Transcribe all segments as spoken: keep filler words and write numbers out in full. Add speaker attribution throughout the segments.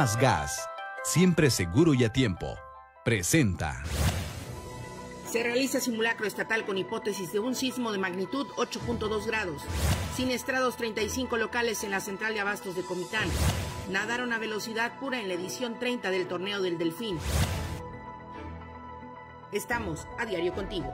Speaker 1: Más Gas, siempre seguro y a tiempo, presenta.
Speaker 2: Se realiza simulacro estatal con hipótesis de un sismo de magnitud ocho punto dos grados. Siniestrados treinta y cinco locales en la central de abastos de Comitán. Nadaron a velocidad pura en la edición treinta del torneo del Delfín. Estamos a diario contigo.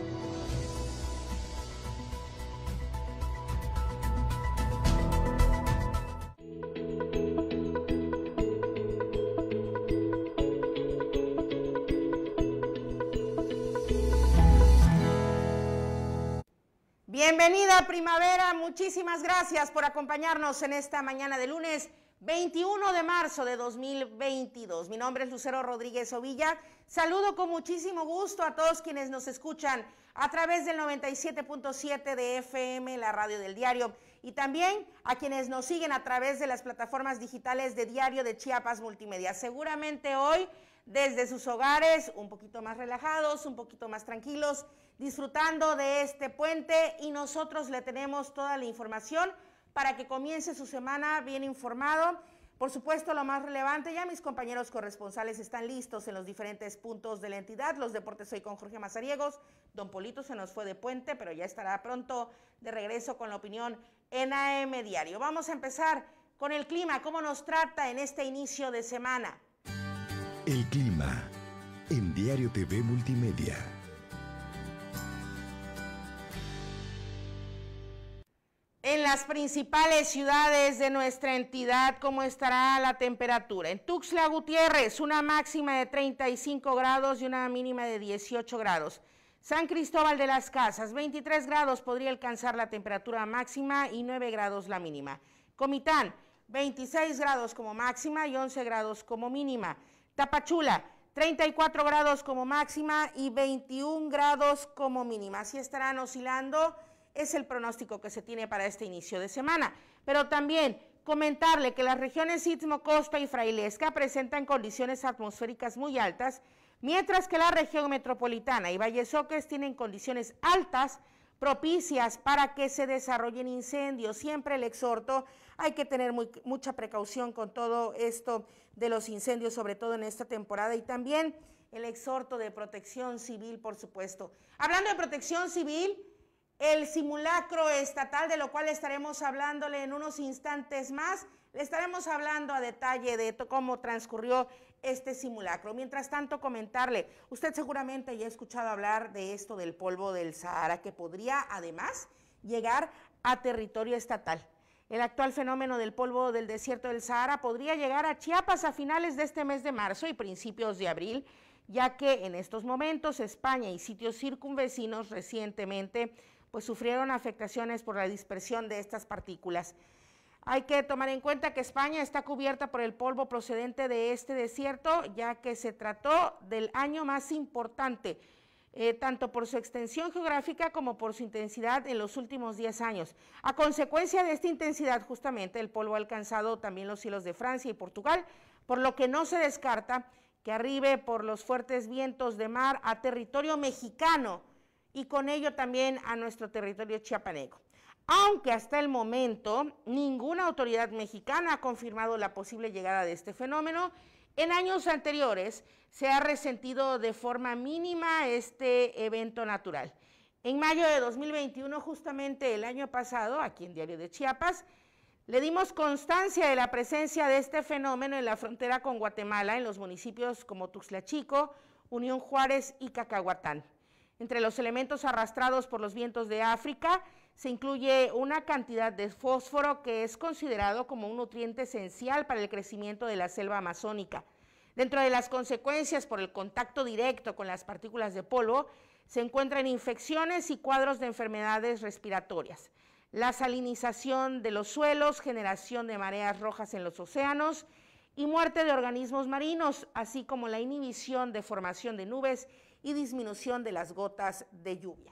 Speaker 2: Bienvenida primavera, muchísimas gracias por acompañarnos en esta mañana de lunes veintiuno de marzo de dos mil veintidós. Mi nombre es Lucero Rodríguez Ovilla. Saludo con muchísimo gusto a todos quienes nos escuchan a través del noventa y siete punto siete de F M, la radio del diario, y también a quienes nos siguen a través de las plataformas digitales de Diario de Chiapas Multimedia. Seguramente hoy desde sus hogares, un poquito más relajados, un poquito más tranquilos, disfrutando de este puente, y nosotros le tenemos toda la información para que comience su semana bien informado. Por supuesto, lo más relevante, ya mis compañeros corresponsales están listos en los diferentes puntos de la entidad. Los deportes hoy con Jorge Mazariegos. Don Polito se nos fue de puente, pero ya estará pronto de regreso con la opinión en A M Diario. Vamos a empezar con el clima, cómo nos trata en este inicio de semana.
Speaker 1: El clima en Diario T V Multimedia.
Speaker 2: En las principales ciudades de nuestra entidad, ¿cómo estará la temperatura? En Tuxtla Gutiérrez, una máxima de treinta y cinco grados y una mínima de dieciocho grados. San Cristóbal de las Casas, veintitrés grados podría alcanzar la temperatura máxima y nueve grados la mínima. Comitán, veintiséis grados como máxima y once grados como mínima. Tapachula, treinta y cuatro grados como máxima y veintiún grados como mínima. Así estarán oscilando, es el pronóstico que se tiene para este inicio de semana. Pero también comentarle que las regiones Istmo, Costa y Frailesca presentan condiciones atmosféricas muy altas, mientras que la región metropolitana y Valles Oques tienen condiciones altas propicias para que se desarrollen incendios. Siempre el exhorto, hay que tener muy, mucha precaución con todo esto de los incendios, sobre todo en esta temporada, y también el exhorto de protección civil, por supuesto. Hablando de protección civil, el simulacro estatal, de lo cual estaremos hablándole en unos instantes más, le estaremos hablando a detalle de cómo transcurrió este simulacro. Mientras tanto, comentarle, usted seguramente ya ha escuchado hablar de esto del polvo del Sahara, que podría además llegar a territorio estatal. El actual fenómeno del polvo del desierto del Sahara podría llegar a Chiapas a finales de este mes de marzo y principios de abril, ya que en estos momentos España y sitios circunvecinos recientemente pues sufrieron afectaciones por la dispersión de estas partículas. Hay que tomar en cuenta que España está cubierta por el polvo procedente de este desierto, ya que se trató del año más importante, eh, tanto por su extensión geográfica como por su intensidad en los últimos diez años. A consecuencia de esta intensidad, justamente, el polvo ha alcanzado también los cielos de Francia y Portugal, por lo que no se descarta que arribe por los fuertes vientos de mar a territorio mexicano y con ello también a nuestro territorio chiapaneco. Aunque hasta el momento ninguna autoridad mexicana ha confirmado la posible llegada de este fenómeno, en años anteriores se ha resentido de forma mínima este evento natural. En mayo de dos mil veintiuno, justamente el año pasado, aquí en Diario de Chiapas, le dimos constancia de la presencia de este fenómeno en la frontera con Guatemala, en los municipios como Tuxtla Chico, Unión Juárez y Cacahuatán. Entre los elementos arrastrados por los vientos de África se incluye una cantidad de fósforo que es considerado como un nutriente esencial para el crecimiento de la selva amazónica. Dentro de las consecuencias por el contacto directo con las partículas de polvo se encuentran infecciones y cuadros de enfermedades respiratorias, la salinización de los suelos, generación de mareas rojas en los océanos y muerte de organismos marinos, así como la inhibición de formación de nubes y disminución de las gotas de lluvia.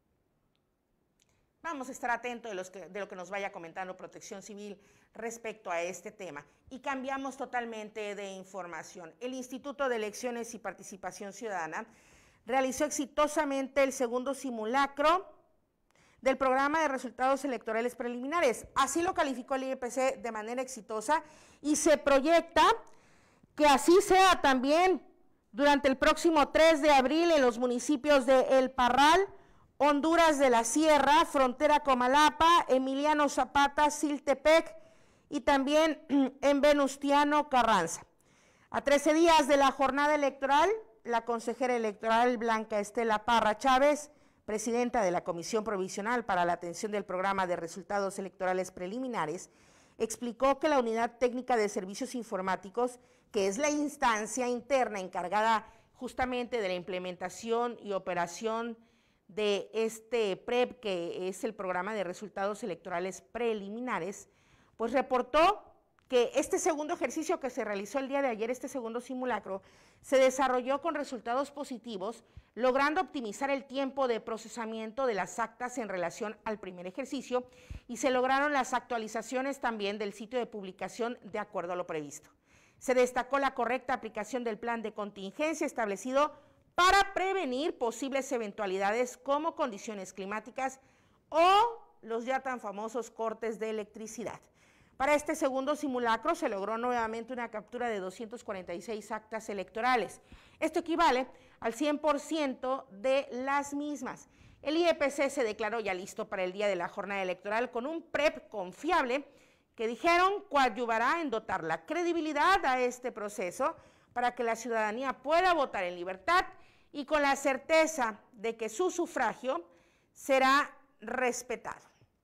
Speaker 2: Vamos a estar atentos de, los que, de lo que nos vaya comentando Protección Civil respecto a este tema. Y cambiamos totalmente de información. El Instituto de Elecciones y Participación Ciudadana realizó exitosamente el segundo simulacro del programa de resultados electorales preliminares. Así lo calificó el I E P C de manera exitosa y se proyecta Que así sea también durante el próximo tres de abril en los municipios de El Parral, Honduras de la Sierra, Frontera Comalapa, Emiliano Zapata, Siltepec y también en Venustiano Carranza. A trece días de la jornada electoral, la consejera electoral Blanca Estela Parra Chávez, presidenta de la Comisión Provisional para la Atención del Programa de Resultados Electorales Preliminares, explicó que la Unidad Técnica de Servicios Informáticos, que es la instancia interna encargada justamente de la implementación y operación de este P R E P, que es el Programa de Resultados Electorales Preliminares, pues reportó que este segundo ejercicio que se realizó el día de ayer, este segundo simulacro, se desarrolló con resultados positivos, logrando optimizar el tiempo de procesamiento de las actas en relación al primer ejercicio y se lograron las actualizaciones también del sitio de publicación de acuerdo a lo previsto. Se destacó la correcta aplicación del plan de contingencia establecido para prevenir posibles eventualidades como condiciones climáticas o los ya tan famosos cortes de electricidad. Para este segundo simulacro se logró nuevamente una captura de doscientas cuarenta y seis actas electorales. Esto equivale al cien por ciento de las mismas. El I E P C se declaró ya listo para el día de la jornada electoral con un P R E P confiable que dijeron coadyuvará en dotar la credibilidad a este proceso para que la ciudadanía pueda votar en libertad y con la certeza de que su sufragio será respetado.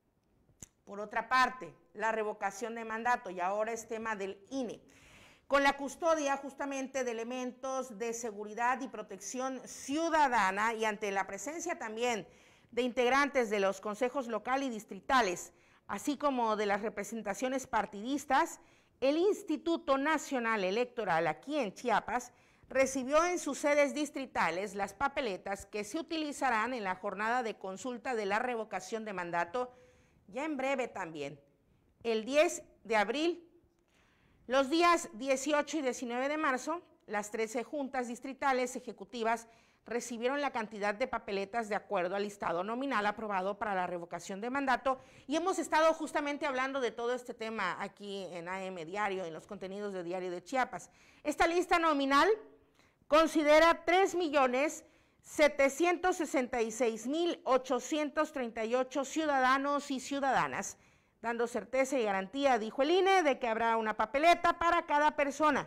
Speaker 2: Por otra parte, la revocación de mandato, y ahora es tema del I N E, con la custodia justamente de elementos de seguridad y protección ciudadana y ante la presencia también de integrantes de los consejos local y distritales, así como de las representaciones partidistas, el Instituto Nacional Electoral aquí en Chiapas recibió en sus sedes distritales las papeletas que se utilizarán en la jornada de consulta de la revocación de mandato ya en breve también, el diez de abril. Los días dieciocho y diecinueve de marzo, las trece juntas distritales ejecutivas recibieron la cantidad de papeletas de acuerdo al listado nominal aprobado para la revocación de mandato y hemos estado justamente hablando de todo este tema aquí en A M Diario, en los contenidos de Diario de Chiapas. Esta lista nominal considera tres millones setecientos sesenta y seis mil ochocientos treinta y ocho ciudadanos y ciudadanas, dando certeza y garantía, dijo el I N E, de que habrá una papeleta para cada persona.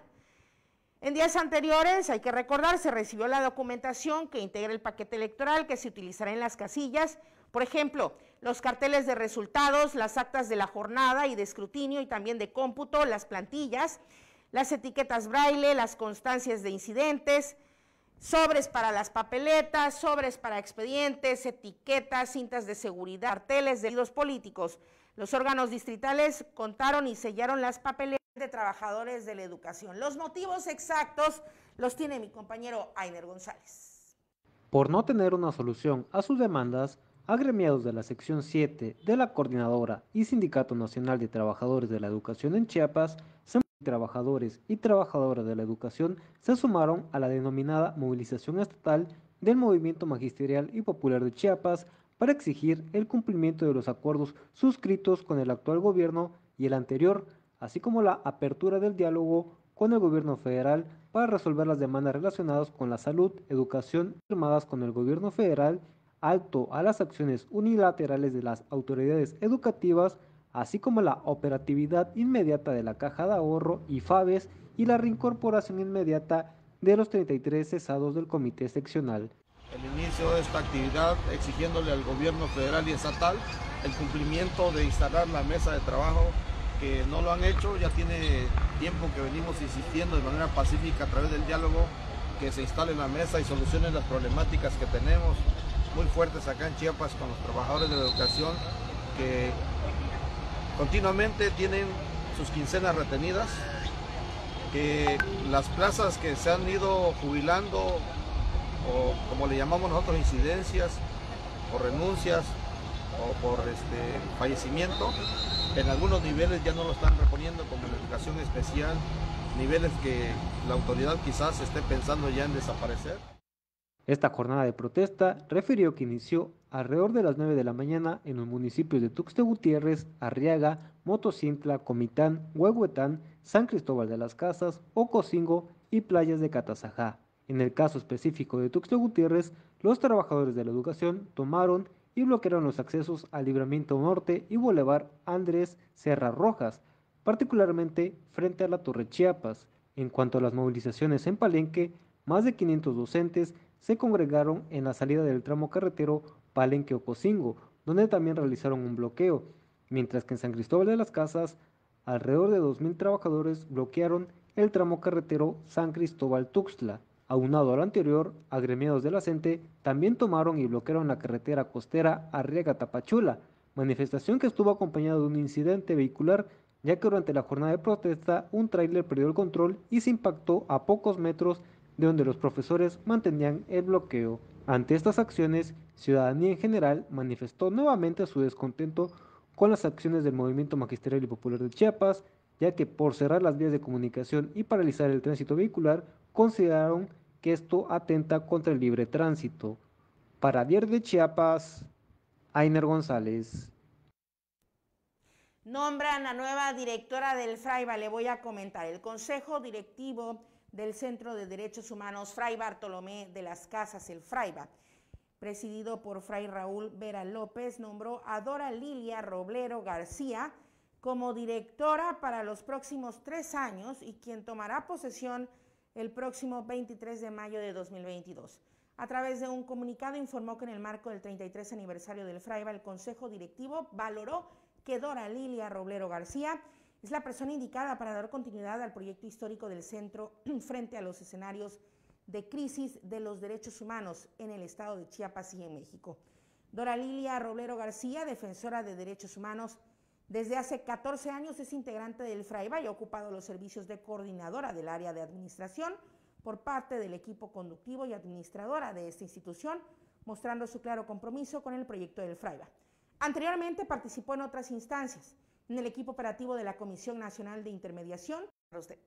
Speaker 2: En días anteriores, hay que recordar, se recibió la documentación que integra el paquete electoral que se utilizará en las casillas, por ejemplo, los carteles de resultados, las actas de la jornada y de escrutinio y también de cómputo, las plantillas, las etiquetas braille, las constancias de incidentes, sobres para las papeletas, sobres para expedientes, etiquetas, cintas de seguridad, carteles de partidos políticos. Los órganos distritales contaron y sellaron las papeletas de trabajadores de la educación. Los motivos exactos los tiene mi compañero Ainer González.
Speaker 3: Por no tener una solución a sus demandas, agremiados de la sección siete de la Coordinadora y Sindicato Nacional de Trabajadores de la Educación en Chiapas, se trabajadores y trabajadoras de la educación se sumaron a la denominada movilización estatal del Movimiento Magisterial y Popular de Chiapas para exigir el cumplimiento de los acuerdos suscritos con el actual gobierno y el anterior, así como la apertura del diálogo con el gobierno federal para resolver las demandas relacionadas con la salud, educación, firmadas con el gobierno federal, alto a las acciones unilaterales de las autoridades educativas, así como la operatividad inmediata de la Caja de Ahorro y FAVES y la reincorporación inmediata de los treinta y tres cesados del Comité Seccional.
Speaker 4: El inicio de esta actividad exigiéndole al gobierno federal y estatal el cumplimiento de instalar la mesa de trabajo, que no lo han hecho, ya tiene tiempo que venimos insistiendo de manera pacífica a través del diálogo, que se instale la mesa y solucionen las problemáticas que tenemos muy fuertes acá en Chiapas con los trabajadores de la educación, que continuamente tienen sus quincenas retenidas, que las plazas que se han ido jubilando, o como le llamamos nosotros, incidencias, o renuncias, o por este fallecimiento, en algunos niveles ya no lo están reponiendo, como en la educación especial, niveles que la autoridad quizás esté pensando ya en desaparecer.
Speaker 3: Esta jornada de protesta refirió que inició alrededor de las nueve de la mañana en los municipios de Tuxtla Gutiérrez, Arriaga, Motocintla, Comitán, Huehuetán, San Cristóbal de las Casas, Ocosingo y playas de Catazajá. En el caso específico de Tuxtla Gutiérrez, los trabajadores de la educación tomaron y bloquearon los accesos al Libramiento Norte y Boulevard Andrés Serra Rojas, particularmente frente a la Torre Chiapas. En cuanto a las movilizaciones en Palenque, más de quinientos docentes se congregaron en la salida del tramo carretero Palenque-Ocosingo, donde también realizaron un bloqueo, mientras que en San Cristóbal de las Casas, alrededor de dos mil trabajadores bloquearon el tramo carretero San Cristóbal-Tuxtla. Aunado a lo anterior, agremiados de la C E N T E también tomaron y bloquearon la carretera costera Arriaga-Tapachula, manifestación que estuvo acompañada de un incidente vehicular, ya que durante la jornada de protesta un tráiler perdió el control y se impactó a pocos metros de donde los profesores mantenían el bloqueo. Ante estas acciones, ciudadanía en general manifestó nuevamente su descontento con las acciones del Movimiento Magisterial y Popular de Chiapas, ya que por cerrar las vías de comunicación y paralizar el tránsito vehicular, consideraron que esto atenta contra el libre tránsito. Para Diario de Chiapas, Ainer González.
Speaker 2: Nombran a nueva directora del Fraiba, le voy a comentar. El Consejo Directivo del Centro de Derechos Humanos Fray Bartolomé de las Casas, el Fraiba, presidido por Fray Raúl Vera López, nombró a Dora Lilia Roblero García como directora para los próximos tres años y quien tomará posesión el próximo veintitrés de mayo de dos mil veintidós. A través de un comunicado informó que en el marco del treinta y tres aniversario del Fraiba, el Consejo Directivo valoró que Dora Lilia Roblero García es la persona indicada para dar continuidad al proyecto histórico del centro frente a los escenarios de crisis de los derechos humanos en el estado de Chiapas y en México. Dora Lilia Roblero García, defensora de derechos humanos, desde hace catorce años es integrante del Fraiba y ha ocupado los servicios de coordinadora del área de administración por parte del equipo conductivo y administradora de esta institución, mostrando su claro compromiso con el proyecto del Fraiba. Anteriormente participó en otras instancias, en el equipo operativo de la Comisión Nacional de Intermediación. Para usted.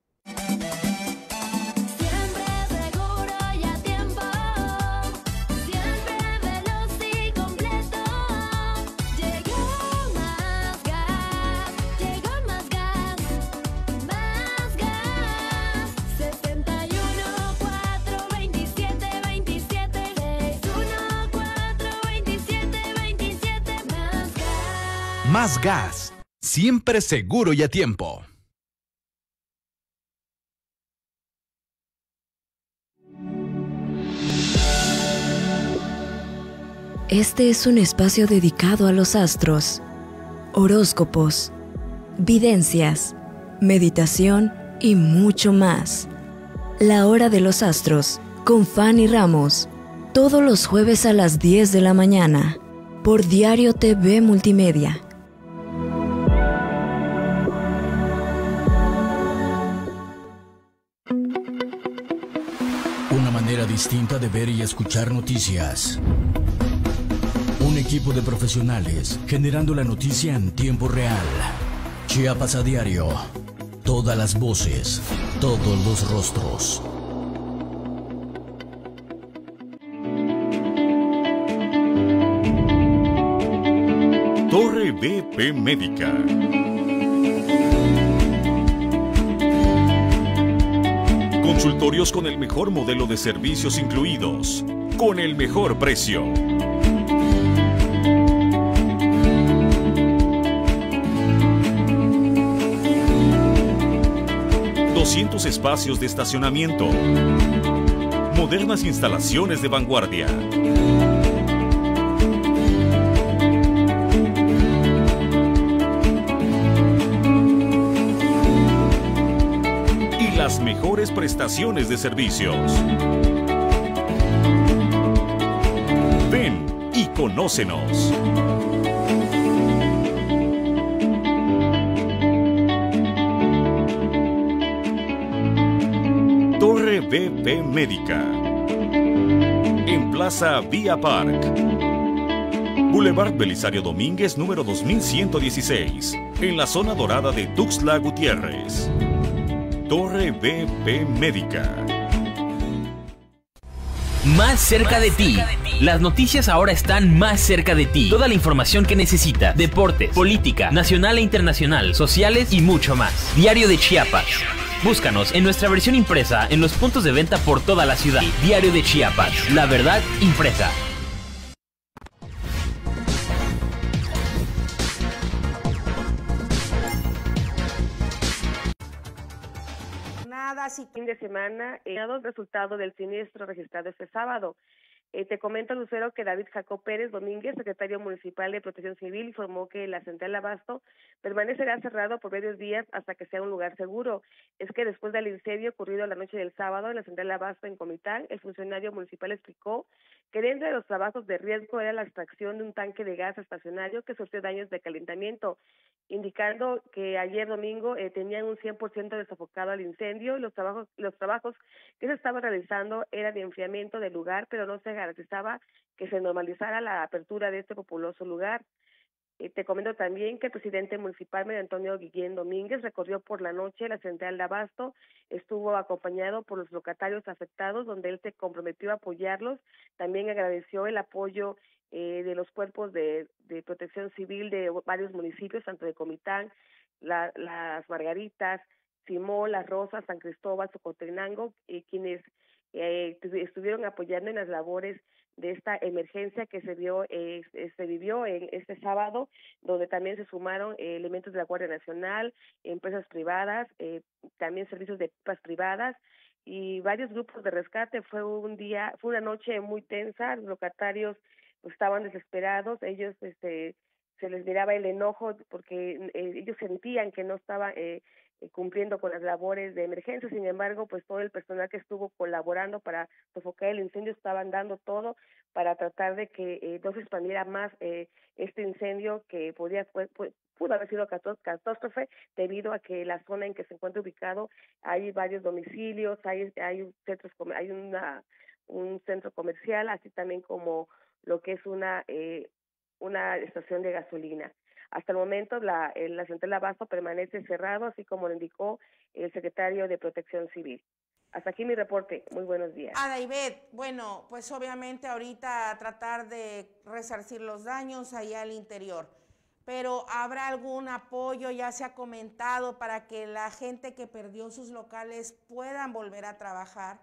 Speaker 5: Más gas, siempre seguro y a tiempo.
Speaker 6: Este es un espacio dedicado a los astros, horóscopos, videncias, meditación y mucho más. La Hora de los Astros, con Fanny Ramos, todos los jueves a las diez de la mañana, por Diario T V Multimedia.
Speaker 7: Una manera distinta de ver y escuchar noticias. Un equipo de profesionales generando la noticia en tiempo real. Chiapas a diario. Todas las voces, todos los rostros.
Speaker 8: Torre B P Médica. Consultorios con el mejor modelo de servicios incluidos, con el mejor precio. doscientos espacios de estacionamiento. Modernas instalaciones de vanguardia. Las mejores prestaciones de servicios. Ven y conócenos. Torre B P Médica. En Plaza Vía Park. Boulevard Belisario Domínguez, número dos mil ciento dieciséis. En la zona dorada de Tuxtla Gutiérrez. Torre B P Médica.
Speaker 9: más cerca de ti. Las noticias ahora están más cerca de ti. Toda la información que necesitas, deportes, política, nacional e internacional, sociales y mucho más. Diario de Chiapas. Búscanos en nuestra versión impresa en los puntos de venta por toda la ciudad. Diario de Chiapas, la verdad impresa.
Speaker 10: Fin de semana, eh, dado el resultado del siniestro registrado este sábado. Eh, te comento, Lucero, que David Jacob Pérez Domínguez, secretario municipal de Protección Civil, informó que la central Abasto permanecerá cerrado por varios días hasta que sea un lugar seguro. Es que después del incendio ocurrido la noche del sábado en la central Abasto en Comitán, el funcionario municipal explicó que dentro de los trabajos de riesgo era la extracción de un tanque de gas estacionario que sufrió daños de calentamiento, indicando que ayer domingo eh, tenían un cien por ciento desafocado al incendio y los trabajos, los trabajos que se estaban realizando eran de enfriamiento del lugar, pero no se garantizaba que se normalizara la apertura de este populoso lugar. Eh, te comento también que el presidente municipal, Mario Antonio Guillén Domínguez, recorrió por la noche la central de Abasto, estuvo acompañado por los locatarios afectados, donde él se comprometió a apoyarlos, también agradeció el apoyo eh, de los cuerpos de, de protección civil de varios municipios, tanto de Comitán, la, las Margaritas, Simón, Las Rosas, San Cristóbal, Socotenango, eh, quienes eh, estuvieron apoyando en las labores de esta emergencia que se vio eh, se vivió en este sábado, donde también se sumaron eh, elementos de la Guardia Nacional, empresas privadas, eh, también servicios de pipas privadas y varios grupos de rescate. Fue un día, fue una noche muy tensa, los locatarios pues, estaban desesperados, ellos este se les miraba el enojo porque eh, ellos sentían que no estaban eh, cumpliendo con las labores de emergencia. Sin embargo, pues todo el personal que estuvo colaborando para sofocar el incendio estaban dando todo para tratar de que eh, no se expandiera más eh, este incendio que podía pues, pudo haber sido catástrofe debido a que la zona en que se encuentra ubicado hay varios domicilios, hay hay centros hay una un centro comercial, así también como lo que es una eh, una estación de gasolina. Hasta el momento la, la central Abasto permanece cerrado, así como lo indicó el secretario de Protección Civil. Hasta aquí mi reporte. Muy buenos días.
Speaker 2: Adaibet, bueno, pues obviamente ahorita tratar de resarcir los daños allá al interior, pero ¿habrá algún apoyo? Ya se ha comentado para que la gente que perdió sus locales puedan volver a trabajar.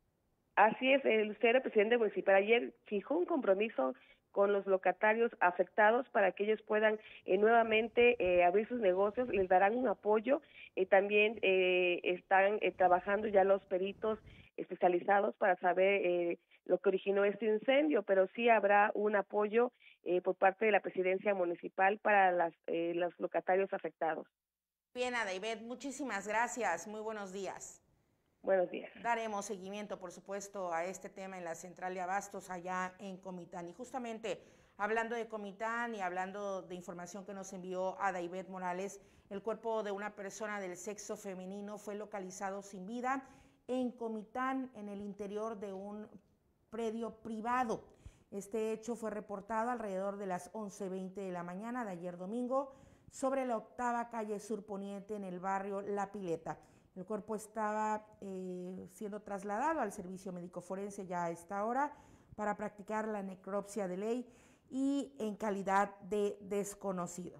Speaker 10: Así es, el usted, el presidente municipal, ayer fijó un compromiso con los locatarios afectados para que ellos puedan eh, nuevamente eh, abrir sus negocios, les darán un apoyo, eh, también eh, están eh, trabajando ya los peritos especializados para saber eh, lo que originó este incendio, pero sí habrá un apoyo eh, por parte de la presidencia municipal para las, eh, los locatarios afectados.
Speaker 2: Bien, Adaibet, muchísimas gracias, muy buenos días.
Speaker 10: Buenos días.
Speaker 2: Daremos seguimiento, por supuesto, a este tema en la central de Abastos allá en Comitán. Y justamente hablando de Comitán y hablando de información que nos envió Adaibet Morales, el cuerpo de una persona del sexo femenino fue localizado sin vida en Comitán, en el interior de un predio privado. Este hecho fue reportado alrededor de las once veinte de la mañana de ayer domingo sobre la octava calle Sur Poniente en el barrio La Pileta. El cuerpo estaba eh, siendo trasladado al servicio médico forense ya a esta hora para practicar la necropsia de ley y en calidad de desconocido.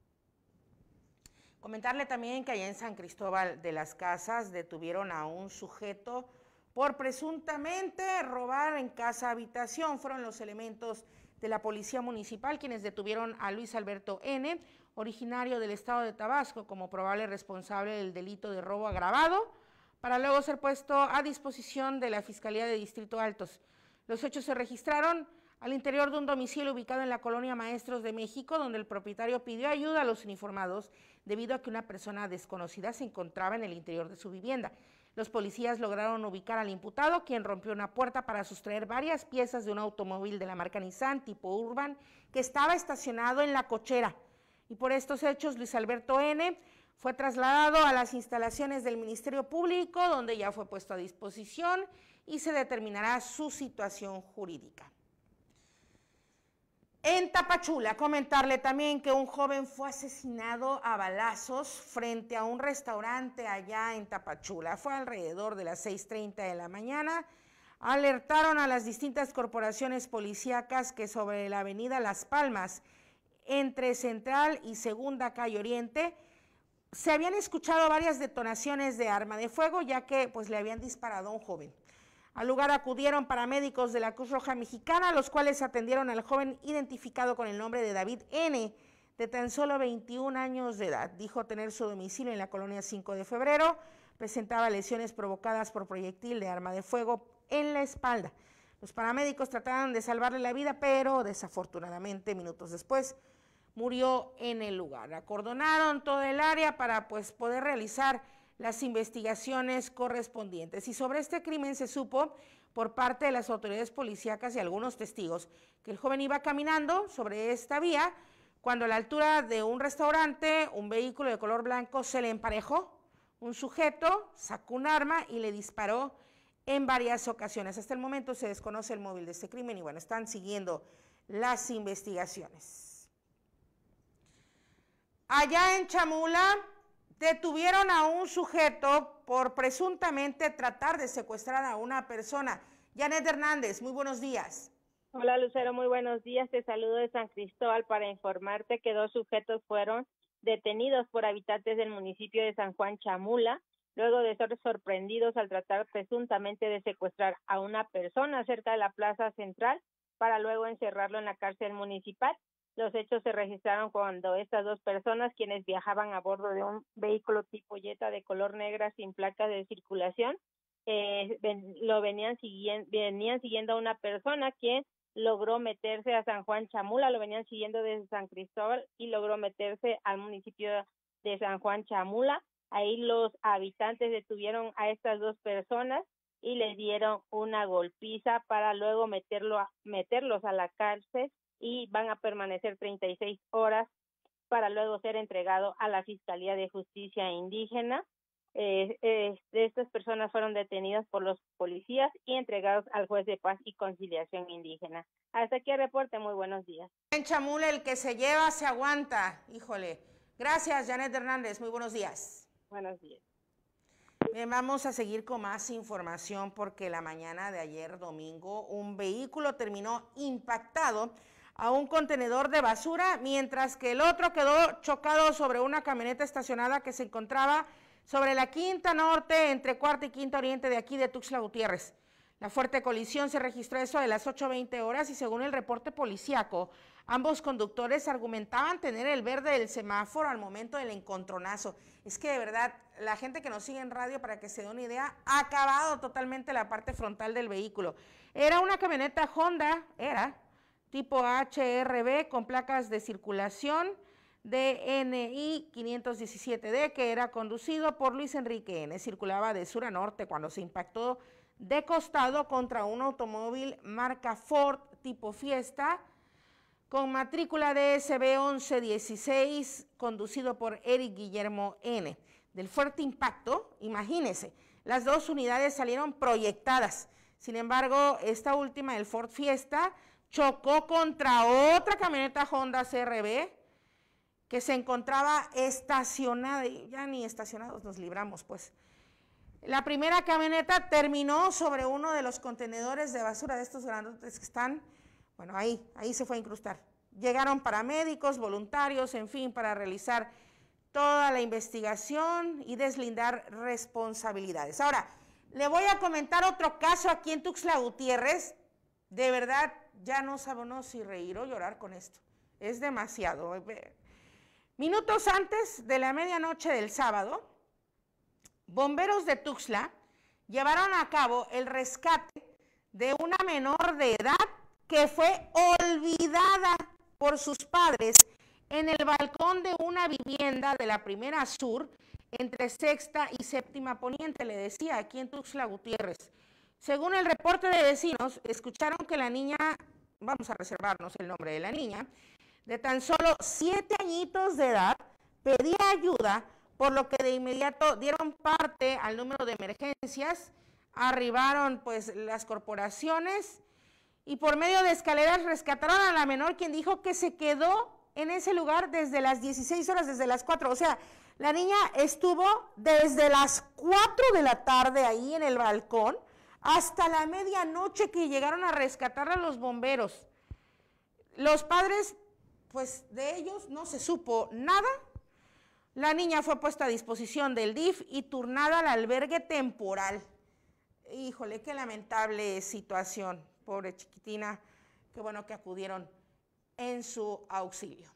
Speaker 2: Comentarle también que allá en San Cristóbal de las Casas detuvieron a un sujeto por presuntamente robar en casa habitación. Fueron los elementos de la Policía Municipal quienes detuvieron a Luis Alberto N., originario del estado de Tabasco, como probable responsable del delito de robo agravado, para luego ser puesto a disposición de la Fiscalía de Distrito Altos. Los hechos se registraron al interior de un domicilio ubicado en la colonia Maestros de México, donde el propietario pidió ayuda a los uniformados debido a que una persona desconocida se encontraba en el interior de su vivienda. Los policías lograron ubicar al imputado, quien rompió una puerta para sustraer varias piezas de un automóvil de la marca Nissan tipo Urban que estaba estacionado en la cochera. Y por estos hechos, Luis Alberto N. fue trasladado a las instalaciones del Ministerio Público, donde ya fue puesto a disposición y se determinará su situación jurídica. En Tapachula, comentarle también que un joven fue asesinado a balazos frente a un restaurante allá en Tapachula. Fue alrededor de las seis treinta de la mañana. alertaron a las distintas corporaciones policíacas que sobre la avenida Las Palmas, entre Central y Segunda Calle Oriente, se habían escuchado varias detonaciones de arma de fuego, ya que pues le habían disparado a un joven. Al lugar acudieron paramédicos de la Cruz Roja Mexicana, los cuales atendieron al joven identificado con el nombre de David N., de tan solo veintiún años de edad. Dijo tener su domicilio en la colonia cinco de febrero, presentaba lesiones provocadas por proyectil de arma de fuego en la espalda. Los paramédicos trataron de salvarle la vida, pero desafortunadamente minutos después murió en el lugar. Acordonaron todo el área para pues poder realizar las investigaciones correspondientes. Y sobre este crimen se supo por parte de las autoridades policíacas y algunos testigos que el joven iba caminando sobre esta vía cuando a la altura de un restaurante un vehículo de color blanco se le emparejó. Un sujeto sacó un arma y le disparó en varias ocasiones. Hasta el momento se desconoce el móvil de este crimen y bueno, están siguiendo las investigaciones. Allá en Chamula detuvieron a un sujeto por presuntamente tratar de secuestrar a una persona. Janet Hernández, muy buenos días.
Speaker 11: Hola Lucero, muy buenos días. Te saludo de San Cristóbal para informarte que dos sujetos fueron detenidos por habitantes del municipio de San Juan Chamula, luego de ser sorprendidos al tratar presuntamente de secuestrar a una persona cerca de la plaza central para luego encerrarlo en la cárcel municipal. Los hechos se registraron cuando estas dos personas, quienes viajaban a bordo de un vehículo tipo Jetta de color negra sin placas de circulación, eh, ven, lo venían siguiendo, venían siguiendo a una persona quien logró meterse a San Juan Chamula, lo venían siguiendo desde San Cristóbal y logró meterse al municipio de San Juan Chamula. Ahí los habitantes detuvieron a estas dos personas y les dieron una golpiza para luego meterlo a, meterlos a la cárcel y van a permanecer treinta y seis horas para luego ser entregado a la Fiscalía de Justicia Indígena. Eh, eh, estas personas fueron detenidas por los policías y entregados al juez de paz y conciliación indígena. Hasta aquí el reporte, muy buenos días.
Speaker 2: En Chamula el que se lleva se aguanta, híjole. Gracias, Janet Hernández, muy buenos días.
Speaker 11: Buenos días.
Speaker 2: Bien, vamos a seguir con más información porque la mañana de ayer domingo un vehículo terminó impactado a un contenedor de basura, mientras que el otro quedó chocado sobre una camioneta estacionada que se encontraba sobre la Quinta Norte, entre Cuarta y Quinta Oriente de aquí de Tuxtla Gutiérrez. La fuerte colisión se registró eso de las ocho veinte horas y según el reporte policíaco, ambos conductores argumentaban tener el verde del semáforo al momento del encontronazo. Es que de verdad, la gente que nos sigue en radio, para que se dé una idea, ha acabado totalmente la parte frontal del vehículo. Era una camioneta Honda, era, tipo H R B con placas de circulación D N I quinientos diecisiete D, que era conducido por Luis Enrique N. Circulaba de sur a norte cuando se impactó de costado contra un automóvil marca Ford tipo Fiesta con matrícula D S B once dieciséis, conducido por Eric Guillermo N. Del fuerte impacto, imagínense, las dos unidades salieron proyectadas. Sin embargo, esta última, el Ford Fiesta, chocó contra otra camioneta Honda C R V que se encontraba estacionada, y ya ni estacionados nos libramos pues. La primera camioneta terminó sobre uno de los contenedores de basura de estos grandotes que están, bueno, ahí, ahí se fue a incrustar. Llegaron paramédicos, voluntarios, en fin, para realizar toda la investigación y deslindar responsabilidades. Ahora, le voy a comentar otro caso aquí en Tuxtla Gutiérrez. De verdad, ya no sabemos si reír o llorar con esto. Es demasiado. Minutos antes de la medianoche del sábado, bomberos de Tuxtla llevaron a cabo el rescate de una menor de edad que fue olvidada por sus padres en el balcón de una vivienda de la Primera Sur entre Sexta y Séptima Poniente, le decía, aquí en Tuxtla Gutiérrez. Según el reporte de vecinos, escucharon que la niña, vamos a reservarnos el nombre de la niña, de tan solo siete añitos de edad, pedía ayuda, por lo que de inmediato dieron parte al número de emergencias, arribaron pues las corporaciones y por medio de escaleras rescataron a la menor, quien dijo que se quedó en ese lugar desde las dieciséis horas, desde las cuatro, o sea, la niña estuvo desde las cuatro de la tarde ahí en el balcón hasta la medianoche que llegaron a rescatar a los bomberos. Los padres, pues de ellos no se supo nada. La niña fue puesta a disposición del D I F y turnada al albergue temporal. Híjole, qué lamentable situación, pobre chiquitina, qué bueno que acudieron en su auxilio.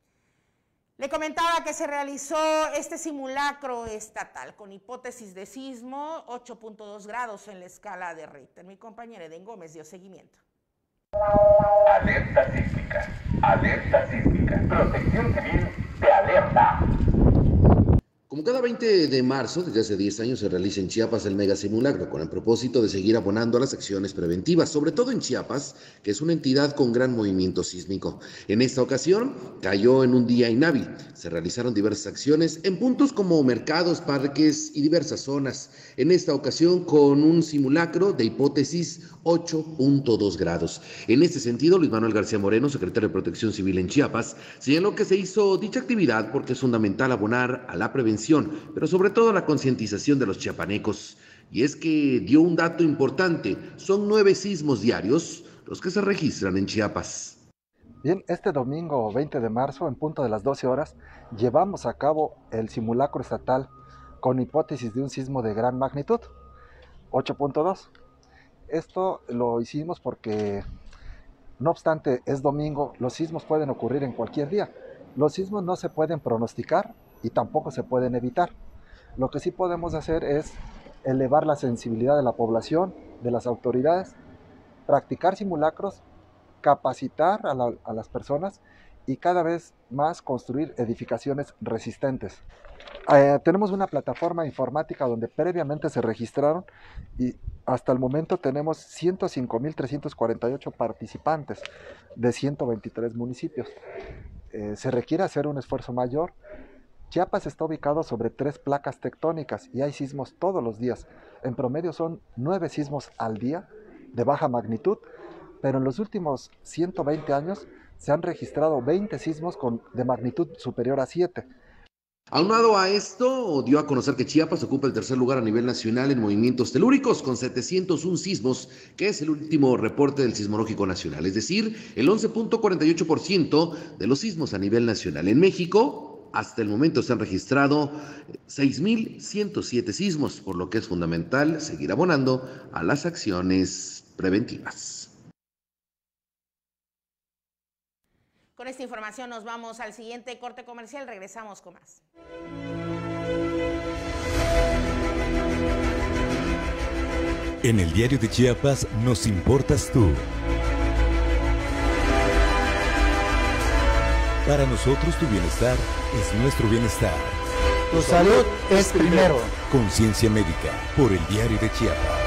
Speaker 2: Le comentaba que se realizó este simulacro estatal con hipótesis de sismo ocho punto dos grados en la escala de Richter. Mi compañera Eden Gómez dio seguimiento.
Speaker 12: Alerta sísmica, alerta sísmica, Protección Civil te alerta.
Speaker 13: Como cada veinte de marzo, desde hace diez años, se realiza en Chiapas el mega simulacro con el propósito de seguir abonando a las acciones preventivas, sobre todo en Chiapas, que es una entidad con gran movimiento sísmico. En esta ocasión, cayó en un día inhábil. Se realizaron diversas acciones en puntos como mercados, parques y diversas zonas. En esta ocasión, con un simulacro de hipótesis ocho punto dos grados. En este sentido, Luis Manuel García Moreno, secretario de Protección Civil en Chiapas, señaló que se hizo dicha actividad porque es fundamental abonar a la prevención, pero sobre todo la concientización de los chiapanecos. Y es que dio un dato importante, son nueve sismos diarios los que se registran en Chiapas.
Speaker 14: Bien, este domingo veinte de marzo, en punto de las doce horas, llevamos a cabo el simulacro estatal con hipótesis de un sismo de gran magnitud, ocho punto dos. Esto lo hicimos porque, no obstante, es domingo, los sismos pueden ocurrir en cualquier día. Los sismos no se pueden pronosticar y tampoco se pueden evitar. Lo que sí podemos hacer es elevar la sensibilidad de la población, de las autoridades, practicar simulacros, capacitar a, la, a las personas y cada vez más construir edificaciones resistentes. Eh, tenemos una plataforma informática donde previamente se registraron y hasta el momento tenemos ciento cinco mil trescientos cuarenta y ocho participantes de ciento veintitrés municipios. Eh, se requiere hacer un esfuerzo mayor. Chiapas está ubicado sobre tres placas tectónicas y hay sismos todos los días. En promedio son nueve sismos al día de baja magnitud, pero en los últimos ciento veinte años se han registrado veinte sismos con, de magnitud superior a siete.
Speaker 13: Aunado a esto, dio a conocer que Chiapas ocupa el tercer lugar a nivel nacional en movimientos telúricos con setecientos uno sismos, que es el último reporte del Sismológico Nacional, es decir, el once punto cuarenta y ocho por ciento de los sismos a nivel nacional. En México, hasta el momento se han registrado seis mil ciento siete sismos, por lo que es fundamental seguir abonando a las acciones preventivas.
Speaker 2: Con esta información nos vamos al siguiente corte comercial, regresamos con más.
Speaker 1: En el Diario de Chiapas nos importas tú. Para nosotros tu bienestar es nuestro bienestar.
Speaker 15: Tu salud es primero.
Speaker 1: Conciencia Médica, por el Diario de Chiapas.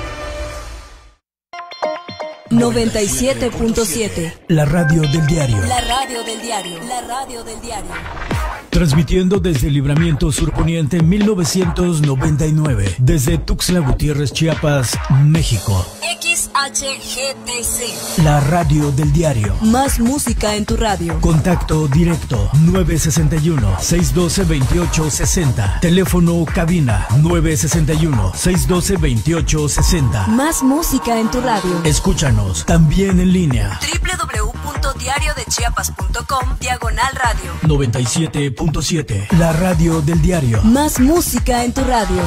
Speaker 6: noventa y siete punto siete.
Speaker 7: La radio del diario.
Speaker 6: La radio del diario. La radio del diario.
Speaker 7: Transmitiendo desde Libramiento Surponiente mil novecientos noventa y nueve. Desde Tuxtla Gutiérrez, Chiapas, México.
Speaker 6: X H G T C.
Speaker 7: La radio del diario.
Speaker 6: Más música en tu radio.
Speaker 7: Contacto directo nueve sesenta y uno, seiscientos doce, veintiocho sesenta. Teléfono cabina nueve sesenta y uno, seiscientos doce, veintiocho sesenta.
Speaker 6: Más música en tu radio.
Speaker 7: Escúchanos también en línea.
Speaker 6: doble u doble u doble u punto diario de chiapas punto com diagonal radio.
Speaker 7: noventa y siete punto siete. La radio del diario.
Speaker 6: Más música en tu radio.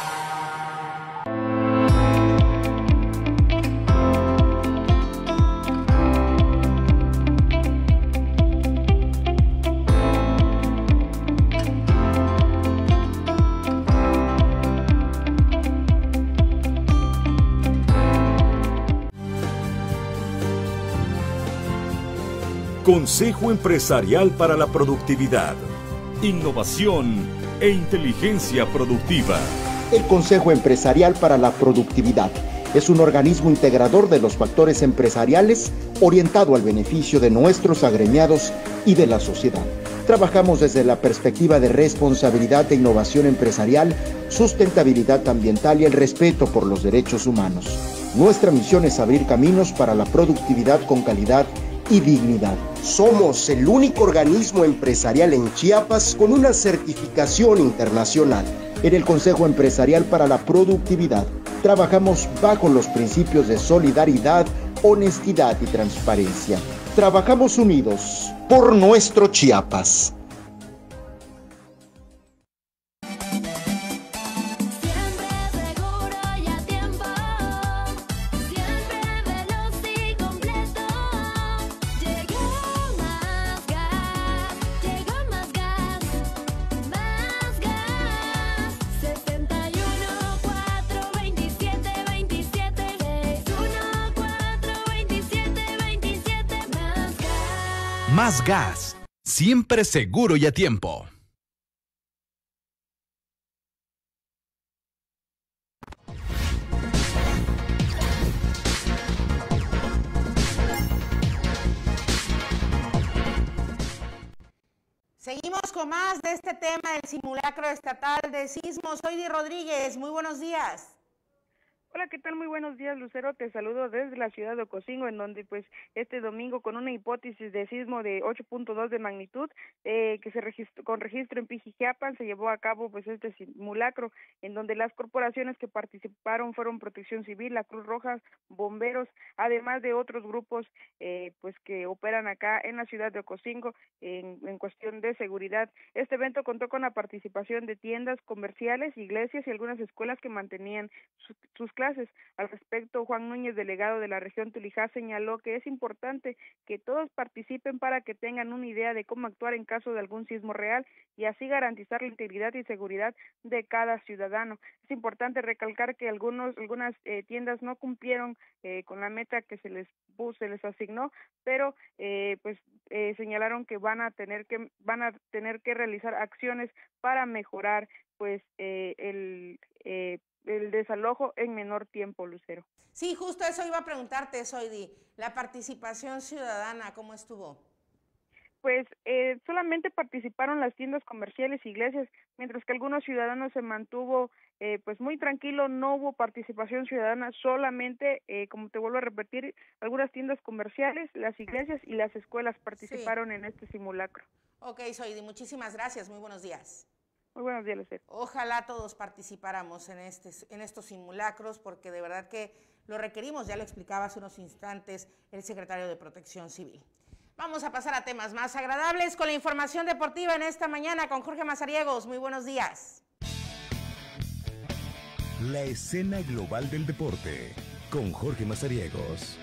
Speaker 8: Consejo Empresarial para la Productividad, Innovación e Inteligencia Productiva.
Speaker 16: El Consejo Empresarial para la Productividad es un organismo integrador de los factores empresariales orientado al beneficio de nuestros agremiados y de la sociedad. Trabajamos desde la perspectiva de responsabilidad e innovación empresarial, sustentabilidad ambiental y el respeto por los derechos humanos. Nuestra misión es abrir caminos para la productividad con calidad y dignidad. Somos el único organismo empresarial en Chiapas con una certificación internacional en el Consejo Empresarial para la Productividad. Trabajamos bajo los principios de solidaridad, honestidad y transparencia. Trabajamos unidos por nuestro Chiapas.
Speaker 5: Más gas, siempre seguro y a tiempo.
Speaker 2: Seguimos con más de este tema del simulacro estatal de sismos. Soy Di Rodríguez, muy buenos días.
Speaker 17: Hola, ¿qué tal? Muy buenos días, Lucero. Te saludo desde la ciudad de Ocosingo, en donde pues este domingo con una hipótesis de sismo de ocho punto dos de magnitud, eh, que se registró con registro en Pijijiapan, se llevó a cabo pues este simulacro, en donde las corporaciones que participaron fueron Protección Civil, la Cruz Roja, bomberos, además de otros grupos eh, pues que operan acá en la ciudad de Ocosingo en, en cuestión de seguridad. Este evento contó con la participación de tiendas comerciales, iglesias y algunas escuelas que mantenían su, sus clases. Al respecto, Juan Núñez, delegado de la región Tulijá, señaló que es importante que todos participen para que tengan una idea de cómo actuar en caso de algún sismo real y así garantizar la integridad y seguridad de cada ciudadano. Es importante recalcar que algunos algunas eh, tiendas no cumplieron eh, con la meta que se les puso, se les asignó, pero eh, pues eh, señalaron que van a tener que van a tener que realizar acciones para mejorar pues eh, el eh, el desalojo en menor tiempo, Lucero.
Speaker 2: Sí, justo eso iba a preguntarte, Soidi. La participación ciudadana, ¿cómo estuvo?
Speaker 17: Pues eh, solamente participaron las tiendas comerciales e iglesias, mientras que algunos ciudadanos se mantuvo eh, pues muy tranquilo, no hubo participación ciudadana, solamente, eh, como te vuelvo a repetir, algunas tiendas comerciales, las iglesias y las escuelas participaron sí. en este simulacro.
Speaker 2: Ok, Soidi, muchísimas gracias, muy buenos días.
Speaker 17: Muy buenos días, Lucero.
Speaker 2: Ojalá todos participáramos en, este, en estos simulacros, porque de verdad que lo requerimos, ya lo explicaba hace unos instantes el secretario de Protección Civil. Vamos a pasar a temas más agradables con la información deportiva en esta mañana con Jorge Mazariegos. Muy buenos días.
Speaker 1: La escena global del deporte con Jorge Mazariegos.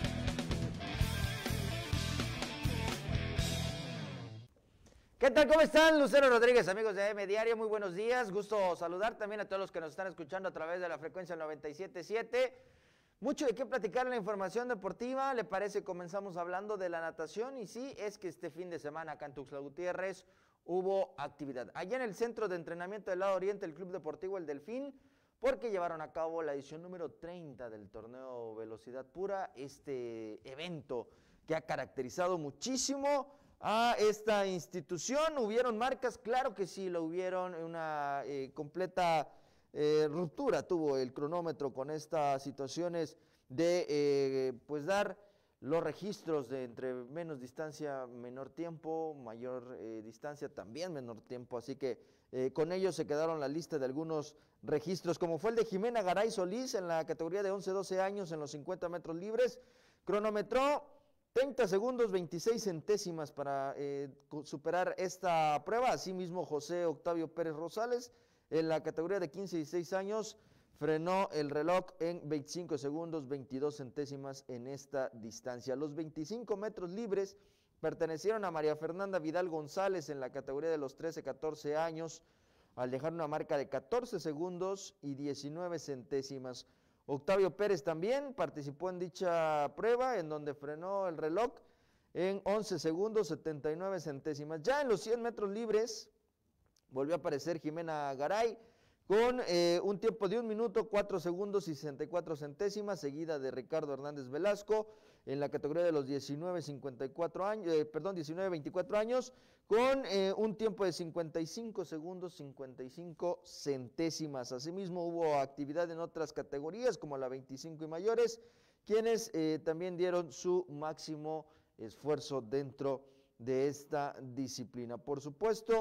Speaker 18: ¿Qué tal? ¿Cómo están? Lucero Rodríguez, amigos de A M Diario, muy buenos días. Gusto saludar también a todos los que nos están escuchando a través de la frecuencia noventa y siete punto siete. Mucho de qué platicar en la información deportiva. ¿Le parece? Comenzamos hablando de la natación y sí, es que este fin de semana acá en Tuxtla Gutiérrez hubo actividad. Allá en el centro de entrenamiento del lado oriente, el Club Deportivo El Delfín, porque llevaron a cabo la edición número treinta del torneo Velocidad Pura, este evento que ha caracterizado muchísimo a esta institución. ¿Hubieron marcas? Claro que sí, lo hubieron. Una eh, completa eh, ruptura tuvo el cronómetro con estas situaciones de eh, pues dar los registros de entre menos distancia, menor tiempo, mayor eh, distancia, también menor tiempo, así que eh, con ellos se quedaron la lista de algunos registros, como fue el de Jimena Garay Solís en la categoría de once a doce años en los cincuenta metros libres, cronometró treinta segundos, veintiséis centésimas para eh, superar esta prueba. Asimismo, José Octavio Pérez Rosales, en la categoría de quince a dieciséis años, frenó el reloj en veinticinco segundos, veintidós centésimas en esta distancia. Los veinticinco metros libres pertenecieron a María Fernanda Vidal González en la categoría de los trece a catorce años, al dejar una marca de catorce segundos y diecinueve centésimas. Octavio Pérez también participó en dicha prueba, en donde frenó el reloj en once segundos, setenta y nueve centésimas. Ya en los cien metros libres volvió a aparecer Jimena Garay con eh, un tiempo de un minuto, cuatro segundos y sesenta y cuatro centésimas, seguida de Ricardo Hernández Velasco en la categoría de los diecinueve cincuenta y cuatro años, eh, perdón, diecinueve veinticuatro años, con eh, un tiempo de cincuenta y cinco segundos, cincuenta y cinco centésimas. Asimismo hubo actividad en otras categorías como la veinticinco y mayores, quienes eh, también dieron su máximo esfuerzo dentro de esta disciplina. Por supuesto,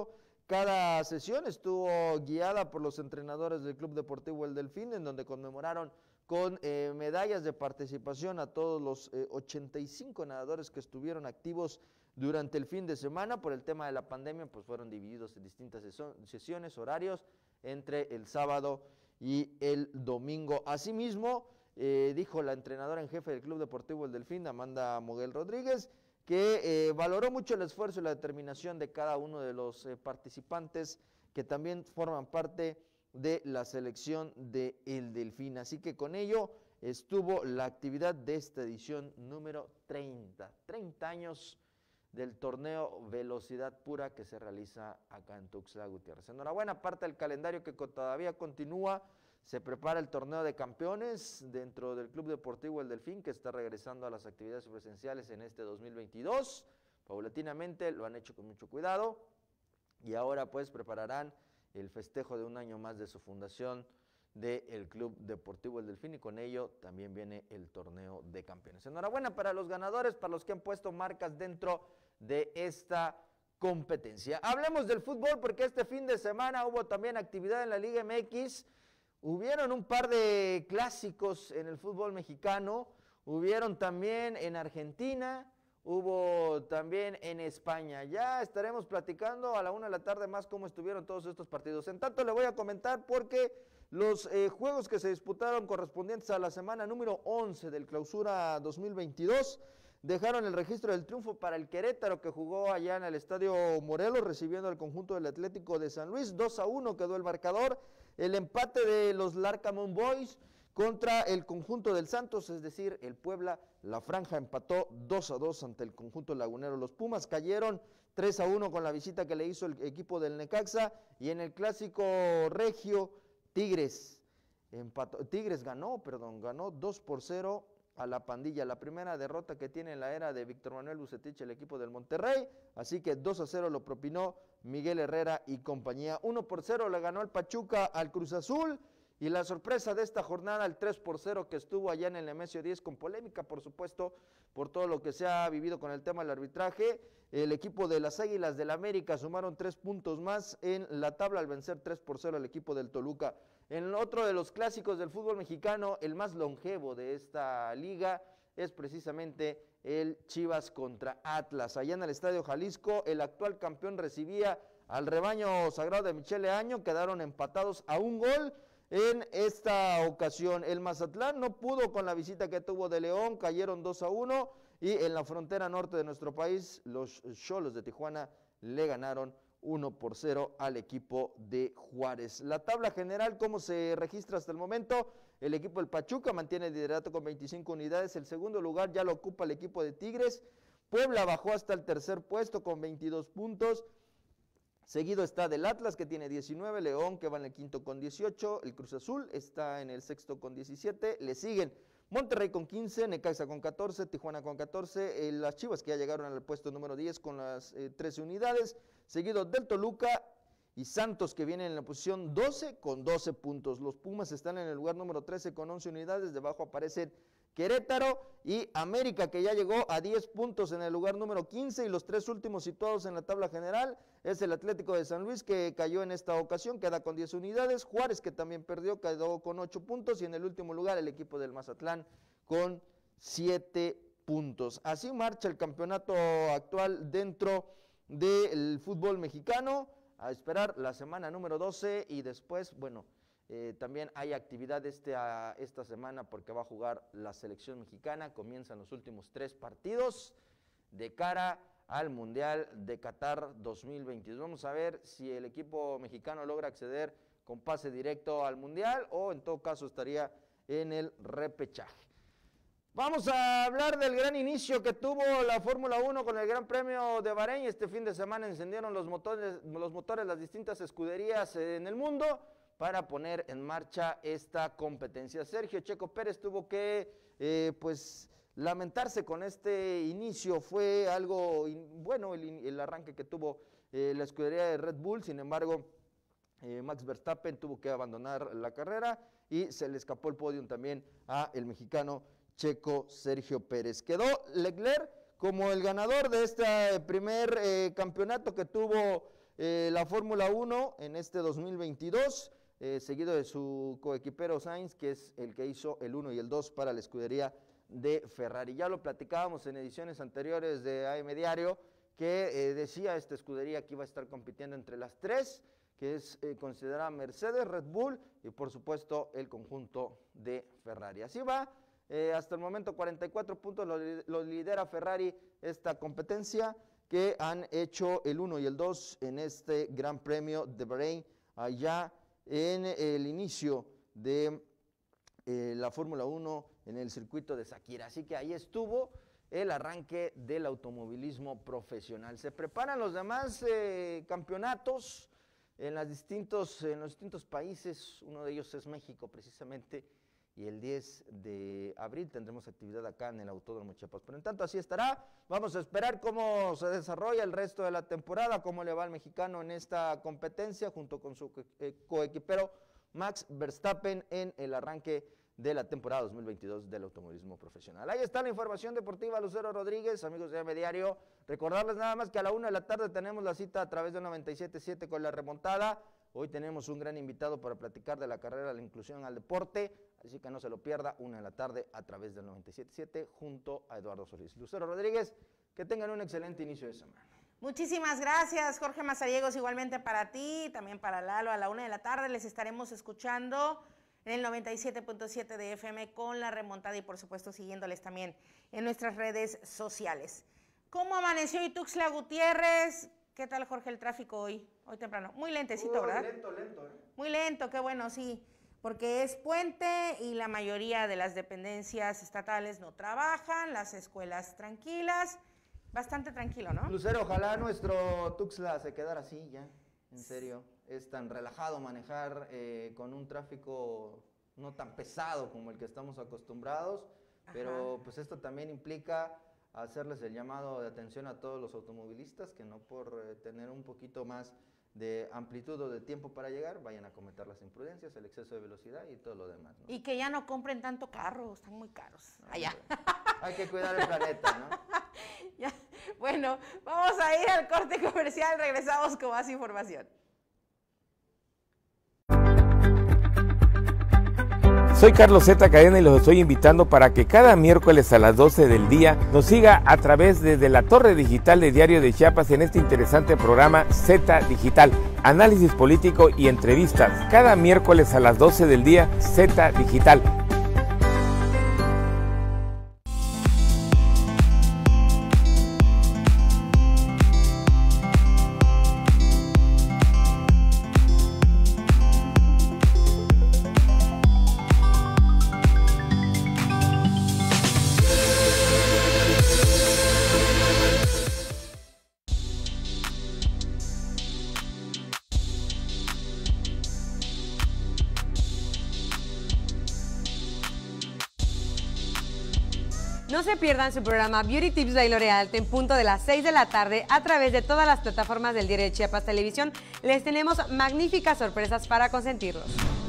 Speaker 18: Cada sesión estuvo guiada por los entrenadores del Club Deportivo El Delfín, en donde conmemoraron con eh, medallas de participación a todos los eh, ochenta y cinco nadadores que estuvieron activos durante el fin de semana. Por el tema de la pandemia, pues fueron divididos en distintas sesiones, horarios, entre el sábado y el domingo. Asimismo, eh, dijo la entrenadora en jefe del Club Deportivo El Delfín, Amanda Moguel Rodríguez, que eh, valoró mucho el esfuerzo y la determinación de cada uno de los eh, participantes que también forman parte de la selección de El Delfín. Así que con ello estuvo la actividad de esta edición número treinta, treinta años del torneo Velocidad Pura que se realiza acá en Tuxtla Gutiérrez. Enhorabuena, parte del calendario que todavía continúa. Se prepara el torneo de campeones dentro del Club Deportivo El Delfín, que está regresando a las actividades presenciales en este dos mil veintidós. Paulatinamente lo han hecho con mucho cuidado y ahora pues prepararán el festejo de un año más de su fundación del Club Deportivo El Delfín, y con ello también viene el torneo de campeones. Enhorabuena para los ganadores, para los que han puesto marcas dentro de esta competencia. Hablemos del fútbol, porque este fin de semana hubo también actividad en la Liga M X. Hubieron un par de clásicos en el fútbol mexicano, hubieron también en Argentina, hubo también en España. Ya estaremos platicando a la una de la tarde más cómo estuvieron todos estos partidos. En tanto le voy a comentar porque los eh, juegos que se disputaron correspondientes a la semana número once del Clausura dos mil veintidós dejaron el registro del triunfo para el Querétaro, que jugó allá en el Estadio Morelos recibiendo al conjunto del Atlético de San Luis. dos a uno quedó el marcador. El empate de los Larcamón Boys contra el conjunto del Santos, es decir, el Puebla, la franja empató dos a dos ante el conjunto lagunero. Los Pumas cayeron tres a uno con la visita que le hizo el equipo del Necaxa, y en el clásico regio, Tigres empató, Tigres ganó, perdón, ganó dos por cero a la Pandilla, la primera derrota que tiene en la era de Víctor Manuel Bucetich el equipo del Monterrey, así que dos a cero lo propinó Miguel Herrera y compañía. uno por cero le ganó el Pachuca al Cruz Azul, y la sorpresa de esta jornada, el tres por cero que estuvo allá en el Nemesio diez, con polémica por supuesto por todo lo que se ha vivido con el tema del arbitraje. El equipo de las Águilas del América sumaron tres puntos más en la tabla al vencer tres por cero al equipo del Toluca. En otro de los clásicos del fútbol mexicano, el más longevo de esta liga, es precisamente el Chivas contra Atlas. Allá en el Estadio Jalisco, el actual campeón recibía al rebaño sagrado de Michele Año, quedaron empatados a un gol. En esta ocasión, el Mazatlán no pudo con la visita que tuvo de León, cayeron dos a uno, y en la frontera norte de nuestro país, los Xolos de Tijuana le ganaron uno por cero al equipo de Juárez. La tabla general, ¿cómo se registra hasta el momento? El equipo del Pachuca mantiene el liderato con veinticinco unidades, el segundo lugar ya lo ocupa el equipo de Tigres, Puebla bajó hasta el tercer puesto con veintidós puntos, seguido está del Atlas, que tiene diecinueve, León, que va en el quinto con dieciocho, el Cruz Azul está en el sexto con diecisiete, le siguen Monterrey con quince, Necaxa con catorce, Tijuana con catorce, eh, las Chivas que ya llegaron al puesto número diez con las eh, trece unidades, seguido del Toluca y Santos, que viene en la posición doce con doce puntos. Los Pumas están en el lugar número trece con once unidades, debajo aparecen Querétaro y América, que ya llegó a diez puntos en el lugar número quince, y los tres últimos situados en la tabla general es el Atlético de San Luis, que cayó en esta ocasión, queda con diez unidades, Juárez, que también perdió, quedó con ocho puntos, y en el último lugar el equipo del Mazatlán con siete puntos. Así marcha el campeonato actual dentro del fútbol mexicano, a esperar la semana número doce, y después, bueno, Eh, también hay actividad este, a, esta semana porque va a jugar la selección mexicana. Comienzan los últimos tres partidos de cara al Mundial de Qatar dos mil veintidós. Vamos a ver si el equipo mexicano logra acceder con pase directo al Mundial, o en todo caso estaría en el repechaje. Vamos a hablar del gran inicio que tuvo la Fórmula uno con el Gran Premio de Bahrein. Este fin de semana encendieron los motores, los motores las distintas escuderías en el mundo para poner en marcha esta competencia. Sergio Checo Pérez tuvo que eh, pues lamentarse con este inicio, fue algo in, bueno el, el arranque que tuvo eh, la escudería de Red Bull. Sin embargo, eh, Max Verstappen tuvo que abandonar la carrera y se le escapó el podium también a el mexicano Checo Sergio Pérez. Quedó Leclerc como el ganador de este primer eh, campeonato que tuvo eh, la Fórmula uno en este dos mil veintidós, eh, seguido de su coequipero Sainz, que es el que hizo el uno y el dos para la escudería de Ferrari. Ya lo platicábamos en ediciones anteriores de A M Diario, que eh, decía esta escudería que iba a estar compitiendo entre las tres, que es eh, considerada Mercedes, Red Bull y por supuesto el conjunto de Ferrari. Así va, eh, hasta el momento cuarenta y cuatro puntos lo, lo lidera Ferrari esta competencia, que han hecho el uno y el dos en este Gran Premio de Bahrein, allá en el inicio de eh, la Fórmula uno en el circuito de Sakira. Así que ahí estuvo el arranque del automovilismo profesional. Se preparan los demás eh, campeonatos en, las distintos, en los distintos países. Uno de ellos es México precisamente, y el diez de abril tendremos actividad acá en el Autódromo Chiapas. Pero en tanto así estará. Vamos a esperar cómo se desarrolla el resto de la temporada, cómo le va al mexicano en esta competencia junto con su eh, coequipero Max Verstappen en el arranque de la temporada dos mil veintidós del automovilismo profesional. Ahí está la información deportiva, Lucero Rodríguez, amigos de A M Diario. Recordarles nada más que a la una de la tarde tenemos la cita a través de noventa y siete punto siete con La Remontada. Hoy tenemos un gran invitado para platicar de la carrera de la inclusión al deporte, así que no se lo pierda, una de la tarde a través del noventa y siete punto siete junto a Eduardo Solís. Lucero Rodríguez, que tengan un excelente inicio de semana.
Speaker 2: Muchísimas gracias, Jorge Mazariegos, igualmente para ti, también para Lalo. A la una de la tarde les estaremos escuchando en el noventa y siete punto siete de F M con La Remontada y por supuesto siguiéndoles también en nuestras redes sociales. ¿Cómo amaneció hoy Tuxtla Gutiérrez? ¿Qué tal, Jorge, el tráfico hoy? Hoy temprano. Muy lentecito,
Speaker 18: oh,
Speaker 2: ¿verdad?
Speaker 18: Lento, lento, ¿eh?
Speaker 2: Muy lento, qué bueno, sí, porque es puente y la mayoría de las dependencias estatales no trabajan, las escuelas tranquilas, bastante tranquilo, ¿no?
Speaker 18: Lucero, ojalá nuestro Tuxtla se quedara así ya, en serio. Es tan relajado manejar eh, con un tráfico no tan pesado como el que estamos acostumbrados, Ajá. pero pues esto también implica hacerles el llamado de atención a todos los automovilistas que no por eh, tener un poquito más de amplitud o de tiempo para llegar, vayan a cometer las imprudencias, el exceso de velocidad y todo lo demás, ¿no?
Speaker 2: Y que ya no compren tanto carro, están muy caros.
Speaker 18: No,
Speaker 2: allá.
Speaker 18: Hay que cuidar el planeta, ¿no?
Speaker 2: Ya. Bueno, vamos a ir al corte comercial, regresamos con más información.
Speaker 19: Soy Carlos Z. Cadena y los estoy invitando para que cada miércoles a las doce del día nos siga a través desde la torre digital de Diario de Chiapas en este interesante programa Z Digital, análisis político y entrevistas. Cada miércoles a las doce del día, Z Digital.
Speaker 20: No se pierdan su programa Beauty Tips by L'Oreal en punto de las seis de la tarde a través de todas las plataformas del Diario de Chiapas Televisión. Les tenemos magníficas sorpresas para consentirlos.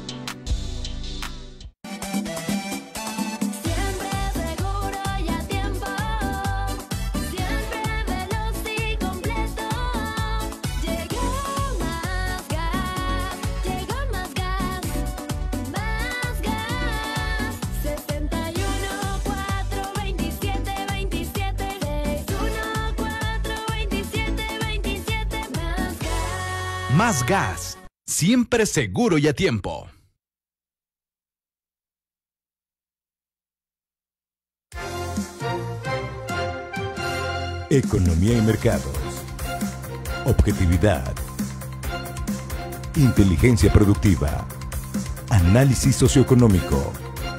Speaker 5: Más gas, siempre seguro y a tiempo.
Speaker 1: Economía y mercados. Objetividad. Inteligencia productiva. Análisis socioeconómico.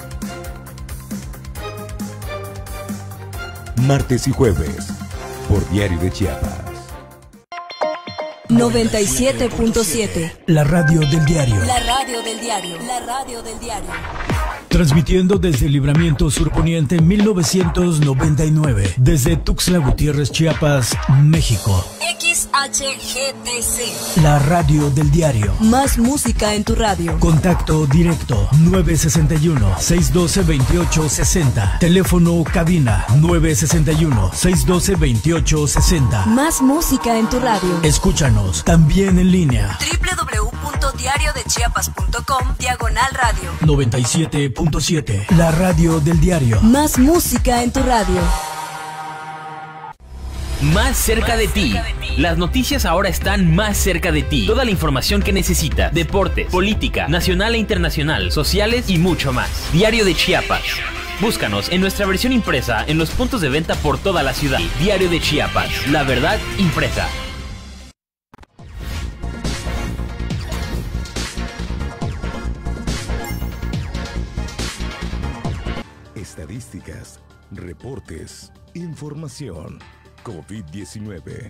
Speaker 1: Martes y jueves, por Diario de Chiapas.
Speaker 6: noventa y siete punto siete.
Speaker 7: La radio del diario.
Speaker 6: La radio del diario. La radio del diario.
Speaker 7: Transmitiendo desde Libramiento Sur Poniente mil novecientos noventa y nueve, desde Tuxtla Gutiérrez, Chiapas, México.
Speaker 6: X H G T C.
Speaker 7: La radio del diario.
Speaker 6: Más música en tu radio.
Speaker 7: Contacto directo nueve seis uno, seis uno dos, dos ocho seis cero. Teléfono cabina nueve seis uno, seis uno dos, dos ocho seis cero.
Speaker 6: Más música en tu radio.
Speaker 7: Escúchanos también en línea.
Speaker 6: doble u doble u doble u punto diario de chiapas punto com diagonal radio.
Speaker 7: noventa y siete punto siete. La radio del diario.
Speaker 6: Más música en tu radio.
Speaker 9: Más cerca de ti. Las noticias ahora están más cerca de ti. Toda la información que necesitas. Deportes, política, nacional e internacional, sociales y mucho más. Diario de Chiapas. Búscanos en nuestra versión impresa en los puntos de venta por toda la ciudad. Diario de Chiapas. La verdad impresa.
Speaker 1: Estadísticas, reportes, información. COVID diecinueve.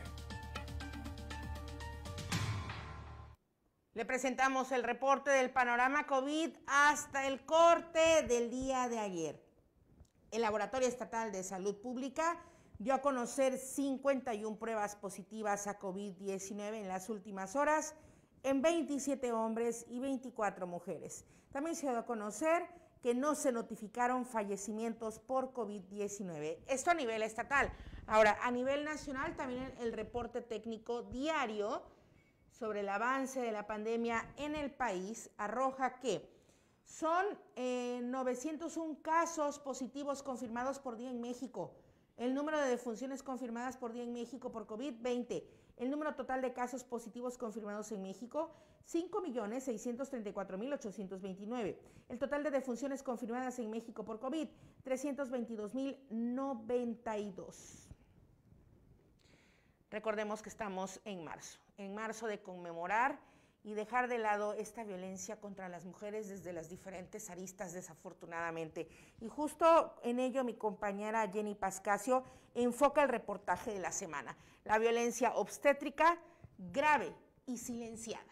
Speaker 2: Le presentamos el reporte del panorama COVID hasta el corte del día de ayer. El Laboratorio Estatal de Salud Pública dio a conocer cincuenta y una pruebas positivas a COVID diecinueve en las últimas horas en veintisiete hombres y veinticuatro mujeres. También se dio a conocer que no se notificaron fallecimientos por COVID diecinueve. Esto a nivel estatal. Ahora, a nivel nacional, también el reporte técnico diario sobre el avance de la pandemia en el país arroja que son eh, novecientos uno casos positivos confirmados por día en México. El número de defunciones confirmadas por día en México por COVID, veinte. El número total de casos positivos confirmados en México, cinco millones seiscientos treinta y cuatro mil ochocientos veintinueve. El total de defunciones confirmadas en México por COVID, trescientos veintidós mil noventa y dos. Recordemos que estamos en marzo, en marzo de conmemorar y dejar de lado esta violencia contra las mujeres desde las diferentes aristas, desafortunadamente. Y justo en ello mi compañera Jenny Pascasio enfoca el reportaje de la semana. La violencia obstétrica grave y silenciada.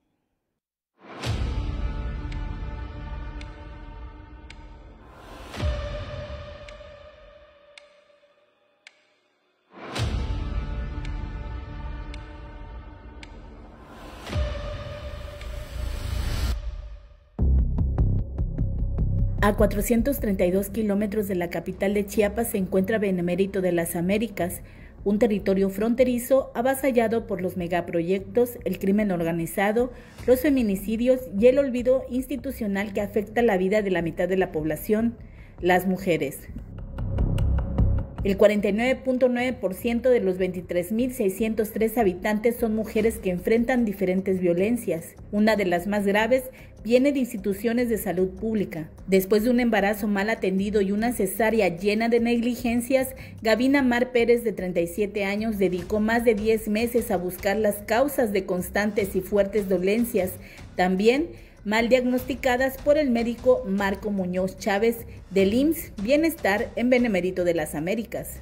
Speaker 21: A cuatrocientos treinta y dos kilómetros de la capital de Chiapas se encuentra Benemérito de las Américas, un territorio fronterizo avasallado por los megaproyectos, el crimen organizado, los feminicidios y el olvido institucional que afecta la vida de la mitad de la población, las mujeres. El cuarenta y nueve punto nueve por ciento de los veintitrés mil seiscientos tres habitantes son mujeres que enfrentan diferentes violencias. Una de las más graves viene de instituciones de salud pública. Después de un embarazo mal atendido y una cesárea llena de negligencias, Gavina Mar Pérez, de treinta y siete años, dedicó más de diez meses a buscar las causas de constantes y fuertes dolencias, también mal diagnosticadas por el médico Marco Muñoz Chávez del I M S S Bienestar en Benemérito de las Américas.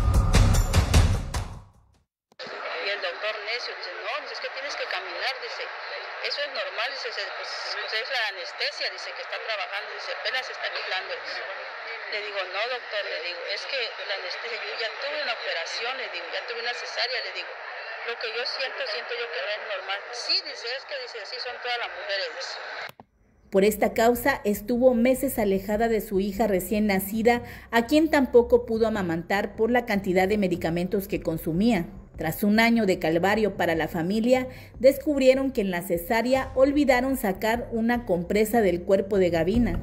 Speaker 22: Y el doctor necio dice, no, dice, es que tienes que caminar, dice, eso es normal, dice, pues, pues es la anestesia, dice, que está trabajando, dice, apenas está quitando. Le digo, no, doctor, le digo, es que la anestesia, yo ya tuve una operación, le digo, ya tuve una cesárea, le digo, lo que yo siento, siento yo que no es normal. Sí, dice, es que dice, así son todas las mujeres, dice.
Speaker 21: Por esta causa estuvo meses alejada de su hija recién nacida, a quien tampoco pudo amamantar por la cantidad de medicamentos que consumía. Tras un año de calvario para la familia, descubrieron que en la cesárea olvidaron sacar una compresa del cuerpo de Gavina.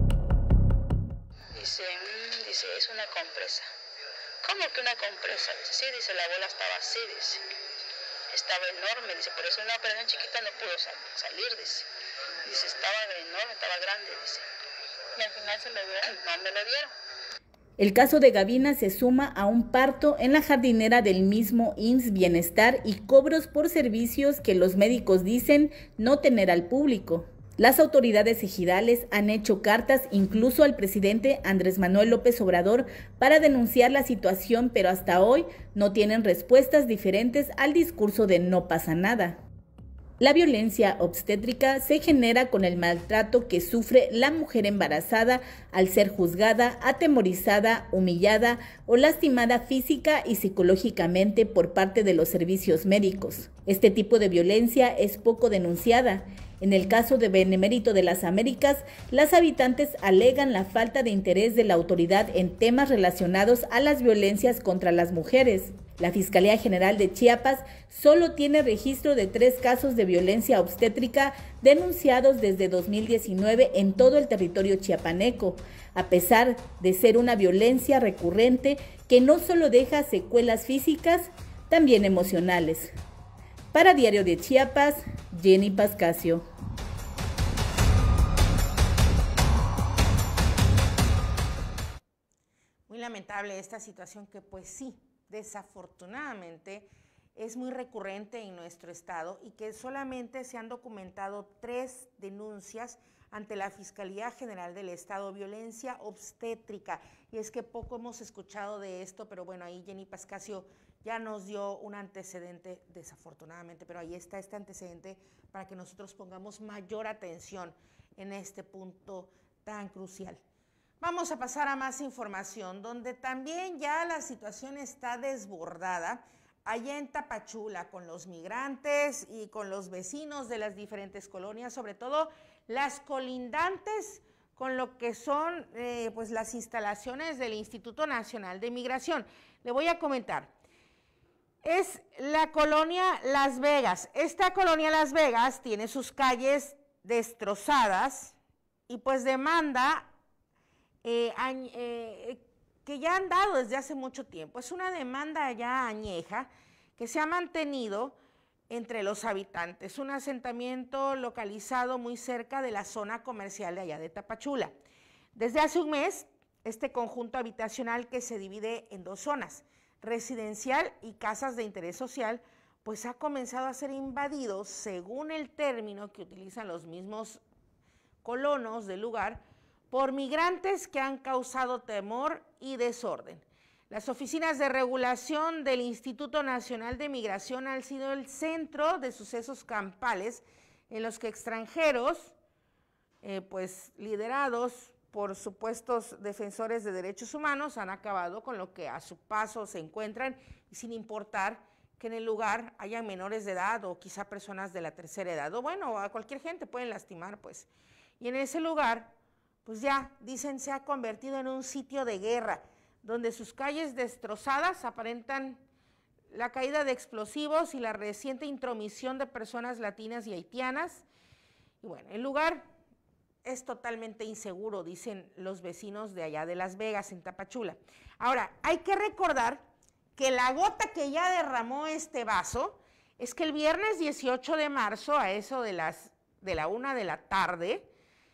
Speaker 22: Dice, mmm, dice, es una compresa. ¿Cómo que una compresa? Sí, dice, la abuela estaba así, dice. Estaba enorme, dice, por eso una operación chiquita no pudo sal salir, dice. Dice, estaba enorme, estaba grande, dice. Y al final se lo dieron, no me lo dieron.
Speaker 21: El caso de Gavina se suma a un parto en la jardinera del mismo I M S S Bienestar y cobros por servicios que los médicos dicen no tener al público. Las autoridades ejidales han hecho cartas incluso al presidente Andrés Manuel López Obrador para denunciar la situación, pero hasta hoy no tienen respuestas diferentes al discurso de no pasa nada. La violencia obstétrica se genera con el maltrato que sufre la mujer embarazada al ser juzgada, atemorizada, humillada o lastimada física y psicológicamente por parte de los servicios médicos. Este tipo de violencia es poco denunciada. En el caso de Benemérito de las Américas, las habitantes alegan la falta de interés de la autoridad en temas relacionados a las violencias contra las mujeres. La Fiscalía General de Chiapas solo tiene registro de tres casos de violencia obstétrica denunciados desde dos mil diecinueve en todo el territorio chiapaneco, a pesar de ser una violencia recurrente que no solo deja secuelas físicas, también emocionales. Para Diario de Chiapas, Jenny Pascasio.
Speaker 2: Muy lamentable esta situación que pues sí, desafortunadamente es muy recurrente en nuestro estado y que solamente se han documentado tres denuncias ante la Fiscalía General del Estado, violencia obstétrica. Y es que poco hemos escuchado de esto, pero bueno, ahí Jenny Pascasio ya nos dio un antecedente, desafortunadamente, pero ahí está este antecedente para que nosotros pongamos mayor atención en este punto tan crucial. Vamos a pasar a más información, donde también ya la situación está desbordada allá en Tapachula con los migrantes y con los vecinos de las diferentes colonias, sobre todo las colindantes con lo que son eh, pues las instalaciones del Instituto Nacional de Migración. Le voy a comentar. Es la colonia Las Vegas. Esta colonia Las Vegas tiene sus calles destrozadas y pues demanda eh, eh, que ya han dado desde hace mucho tiempo. Es una demanda ya añeja que se ha mantenido entre los habitantes, un asentamiento localizado muy cerca de la zona comercial de allá de Tapachula. Desde hace un mes, este conjunto habitacional que se divide en dos zonas, residencial y casas de interés social, pues ha comenzado a ser invadido, según el término que utilizan los mismos colonos del lugar, por migrantes que han causado temor y desorden. Las oficinas de regulación del Instituto Nacional de Migración han sido el centro de sucesos campales en los que extranjeros, eh, pues liderados por supuestos defensores de derechos humanos, han acabado con lo que a su paso se encuentran, y sin importar que en el lugar haya menores de edad o quizá personas de la tercera edad, o bueno, a cualquier gente pueden lastimar, pues. Y en ese lugar, pues ya, dicen, se ha convertido en un sitio de guerra, donde sus calles destrozadas aparentan la caída de explosivos y la reciente intromisión de personas latinas y haitianas. Y bueno, el lugar es totalmente inseguro, dicen los vecinos de allá de Las Vegas, en Tapachula. Ahora, hay que recordar que la gota que ya derramó este vaso es que el viernes dieciocho de marzo, a eso de, las, de la una de la tarde,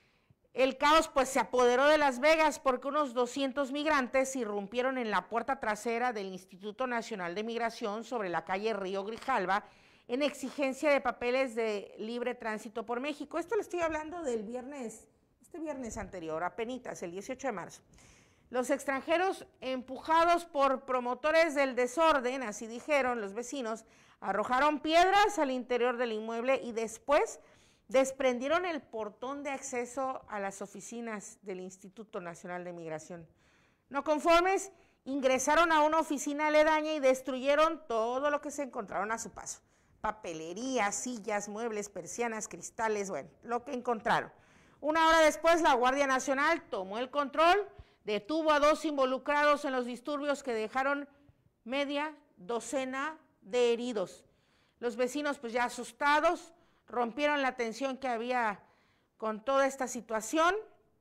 Speaker 2: el caos pues se apoderó de Las Vegas porque unos doscientos migrantes irrumpieron en la puerta trasera del Instituto Nacional de Migración sobre la calle Río Grijalva en exigencia de papeles de libre tránsito por México. Esto le estoy hablando del viernes, este viernes anterior, apenitas, el dieciocho de marzo. Los extranjeros, empujados por promotores del desorden, así dijeron los vecinos, arrojaron piedras al interior del inmueble y después desprendieron el portón de acceso a las oficinas del Instituto Nacional de Migración. No conformes, ingresaron a una oficina aledaña y destruyeron todo lo que se encontraron a su paso. Papelería, sillas, muebles, persianas, cristales, bueno, lo que encontraron. Una hora después, la Guardia Nacional tomó el control, detuvo a dos involucrados en los disturbios que dejaron media docena de heridos. Los vecinos, pues ya asustados, rompieron la tensión que había con toda esta situación.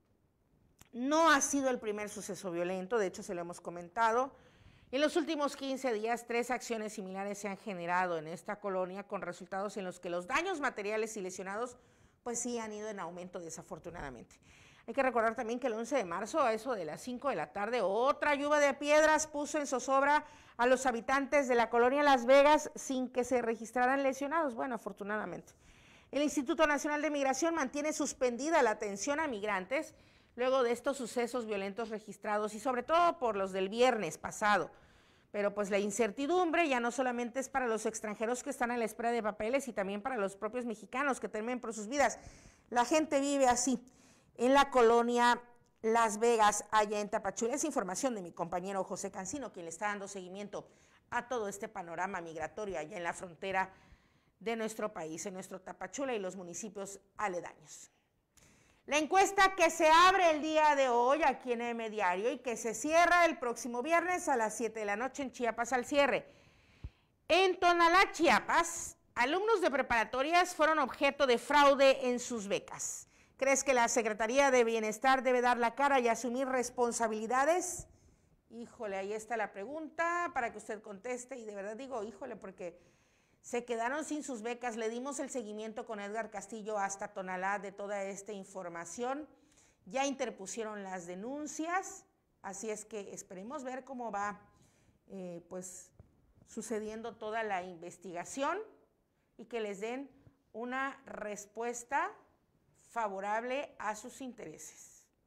Speaker 2: No ha sido el primer suceso violento, de hecho se lo hemos comentado. En los últimos quince días, tres acciones similares se han generado en esta colonia con resultados en los que los daños materiales y lesionados pues sí han ido en aumento desafortunadamente. Hay que recordar también que el once de marzo, a eso de las cinco de la tarde, otra lluvia de piedras puso en zozobra a los habitantes de la colonia Las Vegas sin que se registraran lesionados, bueno, afortunadamente. El Instituto Nacional de Migración mantiene suspendida la atención a migrantes luego de estos sucesos violentos registrados y sobre todo por los del viernes pasado. pero pues la incertidumbre ya no solamente es para los extranjeros que están a la espera de papeles y también para los propios mexicanos que temen por sus vidas. La gente vive así en la colonia Las Vegas, allá en Tapachula. Es información de mi compañero José Cancino, quien le está dando seguimiento a todo este panorama migratorio allá en la frontera de nuestro país, en nuestro Tapachula y los municipios aledaños. La encuesta que se abre el día de hoy aquí en M Diario y que se cierra el próximo viernes a las siete de la noche en Chiapas al cierre. En Tonalá, Chiapas, alumnos de preparatorias fueron objeto de fraude en sus becas. ¿Crees que la Secretaría de Bienestar debe dar la cara y asumir responsabilidades? Híjole, ahí está la pregunta para que usted conteste, y de verdad digo, híjole, porque se quedaron sin sus becas. Le dimos el seguimiento con Edgar Castillo hasta Tonalá de toda esta información. Ya interpusieron las denuncias, así es que esperemos ver cómo va eh, pues sucediendo toda la investigación y que les den una respuesta favorable a sus intereses.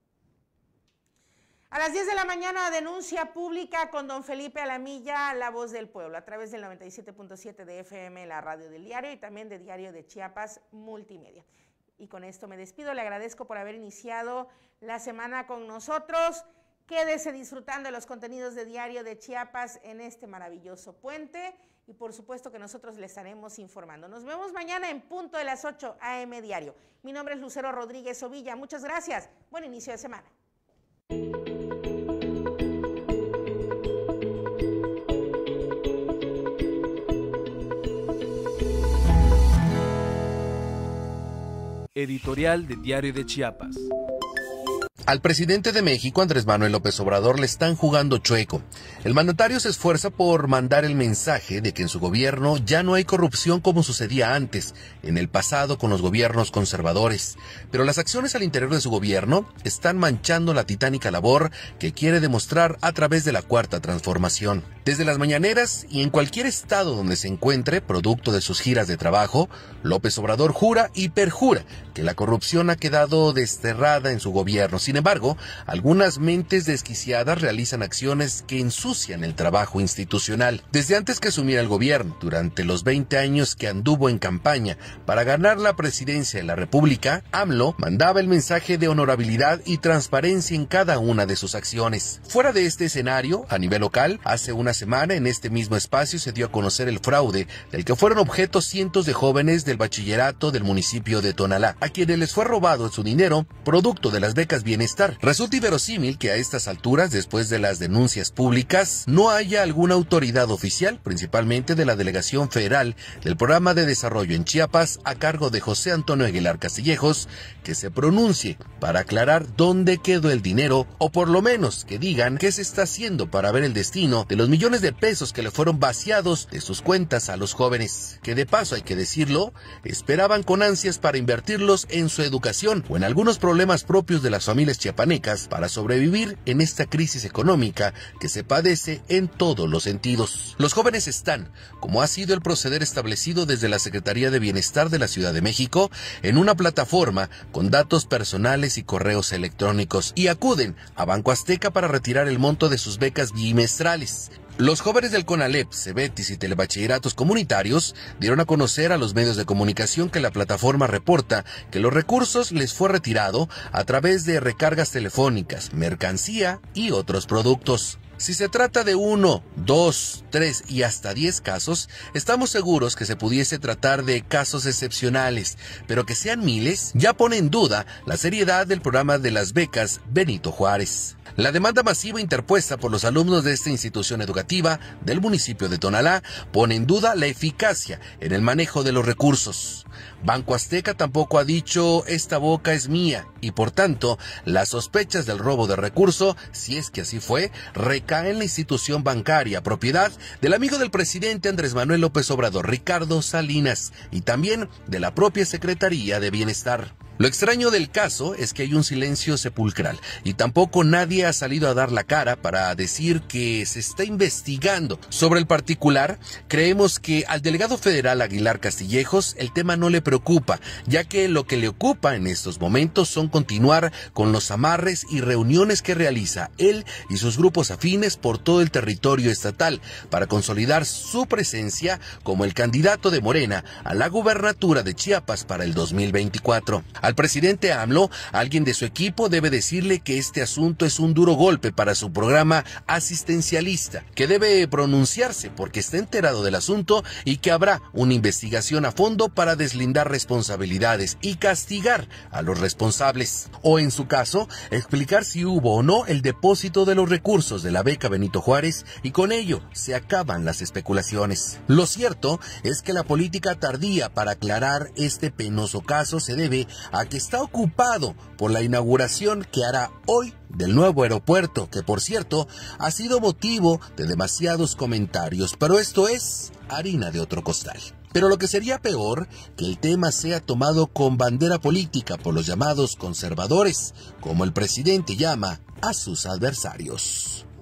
Speaker 2: A las diez de la mañana, denuncia pública con don Felipe Alamilla, la voz del pueblo, a través del noventa y siete punto siete de F M, la radio del diario, y también de Diario de Chiapas Multimedia. Y con esto me despido, le agradezco por haber iniciado la semana con nosotros. Quédese disfrutando de los contenidos de Diario de Chiapas en este maravilloso puente, y por supuesto que nosotros le estaremos informando. Nos vemos mañana en punto de las ocho A M Diario. Mi nombre es Lucero Rodríguez Ovilla, muchas gracias, buen inicio de semana.
Speaker 5: Editorial de Diario de Chiapas.
Speaker 13: Al presidente de México, Andrés Manuel López Obrador, le están jugando chueco. El mandatario se esfuerza por mandar el mensaje de que en su gobierno ya no hay corrupción como sucedía antes, en el pasado con los gobiernos conservadores. Pero las acciones al interior de su gobierno están manchando la titánica labor que quiere demostrar a través de la Cuarta Transformación. Desde las mañaneras y en cualquier estado donde se encuentre, producto de sus giras de trabajo, López Obrador jura y perjura que la corrupción ha quedado desterrada en su gobierno. Sin embargo, algunas mentes desquiciadas realizan acciones que ensucian el trabajo institucional. Desde antes que asumiera el gobierno, durante los veinte años que anduvo en campaña para ganar la presidencia de la República, AMLO mandaba el mensaje de honorabilidad y transparencia en cada una de sus acciones. Fuera de este escenario, a nivel local, hace una semana en este mismo espacio se dio a conocer el fraude del que fueron objeto cientos de jóvenes del bachillerato del municipio de Tonalá, a quienes les fue robado su dinero producto de las becas Bienestar. Resulta inverosímil que a estas alturas, después de las denuncias públicas, no haya alguna autoridad oficial, principalmente de la Delegación Federal del Programa de Desarrollo en Chiapas, a cargo de José Antonio Aguilar Castillejos, que se pronuncie para aclarar dónde quedó el dinero, o por lo menos que digan qué se está haciendo para ver el destino de los millones de pesos que le fueron vaciados de sus cuentas a los jóvenes, que de paso hay que decirlo, esperaban con ansias para invertirlos en su educación o en algunos problemas propios de las familias chiapanecas para sobrevivir en esta crisis económica que se padece en todos los sentidos. Los jóvenes están, como ha sido el proceder establecido desde la Secretaría de Bienestar de la Ciudad de México, en una plataforma con datos personales y correos electrónicos, y acuden a Banco Azteca para retirar el monto de sus becas bimestrales. Los jóvenes del CONALEP, Cebetis y Telebachilleratos Comunitarios dieron a conocer a los medios de comunicación que la plataforma reporta que los recursos les fue retirado a través de recargas telefónicas, mercancía y otros productos. Si se trata de uno, dos, tres y hasta diez casos, estamos seguros que se pudiese tratar de casos excepcionales, pero que sean miles ya pone en duda la seriedad del programa de las becas Benito Juárez. La demanda masiva interpuesta por los alumnos de esta institución educativa del municipio de Tonalá pone en duda la eficacia en el manejo de los recursos. Banco Azteca tampoco ha dicho esta boca es mía y por tanto las sospechas del robo de recurso, si es que así fue, recaen en la institución bancaria propiedad del amigo del presidente Andrés Manuel López Obrador, Ricardo Salinas, y también de la propia Secretaría de Bienestar.
Speaker 3: Lo extraño del caso es que hay un silencio sepulcral y tampoco nadie ha salido a dar la cara para decir que se está investigando. Sobre el particular, creemos que al delegado federal Aguilar Castillejos el tema no le preocupa, ya que lo que le ocupa en estos momentos son continuar con los amarres y reuniones que realiza él y sus grupos afines por todo el territorio estatal para consolidar su presencia como el candidato de Morena a la gubernatura de Chiapas para el dos mil veinticuatro. Al presidente AMLO, alguien de su equipo debe decirle que este asunto es un duro golpe para su programa asistencialista, que debe pronunciarse porque está enterado del asunto y que habrá una investigación a fondo para deslindar responsabilidades y castigar a los responsables. O en su caso, explicar si hubo o no el depósito de los recursos de la beca Benito Juárez y con ello se acaban las especulaciones. Lo cierto es que la política tardía para aclarar este penoso caso se debe a que está ocupado por la inauguración que hará hoy del nuevo aeropuerto, que por cierto ha sido motivo de demasiados comentarios, pero esto es harina de otro costal. Pero lo que sería peor, que el tema sea tomado con bandera política por los llamados conservadores, como el presidente llama a sus adversarios.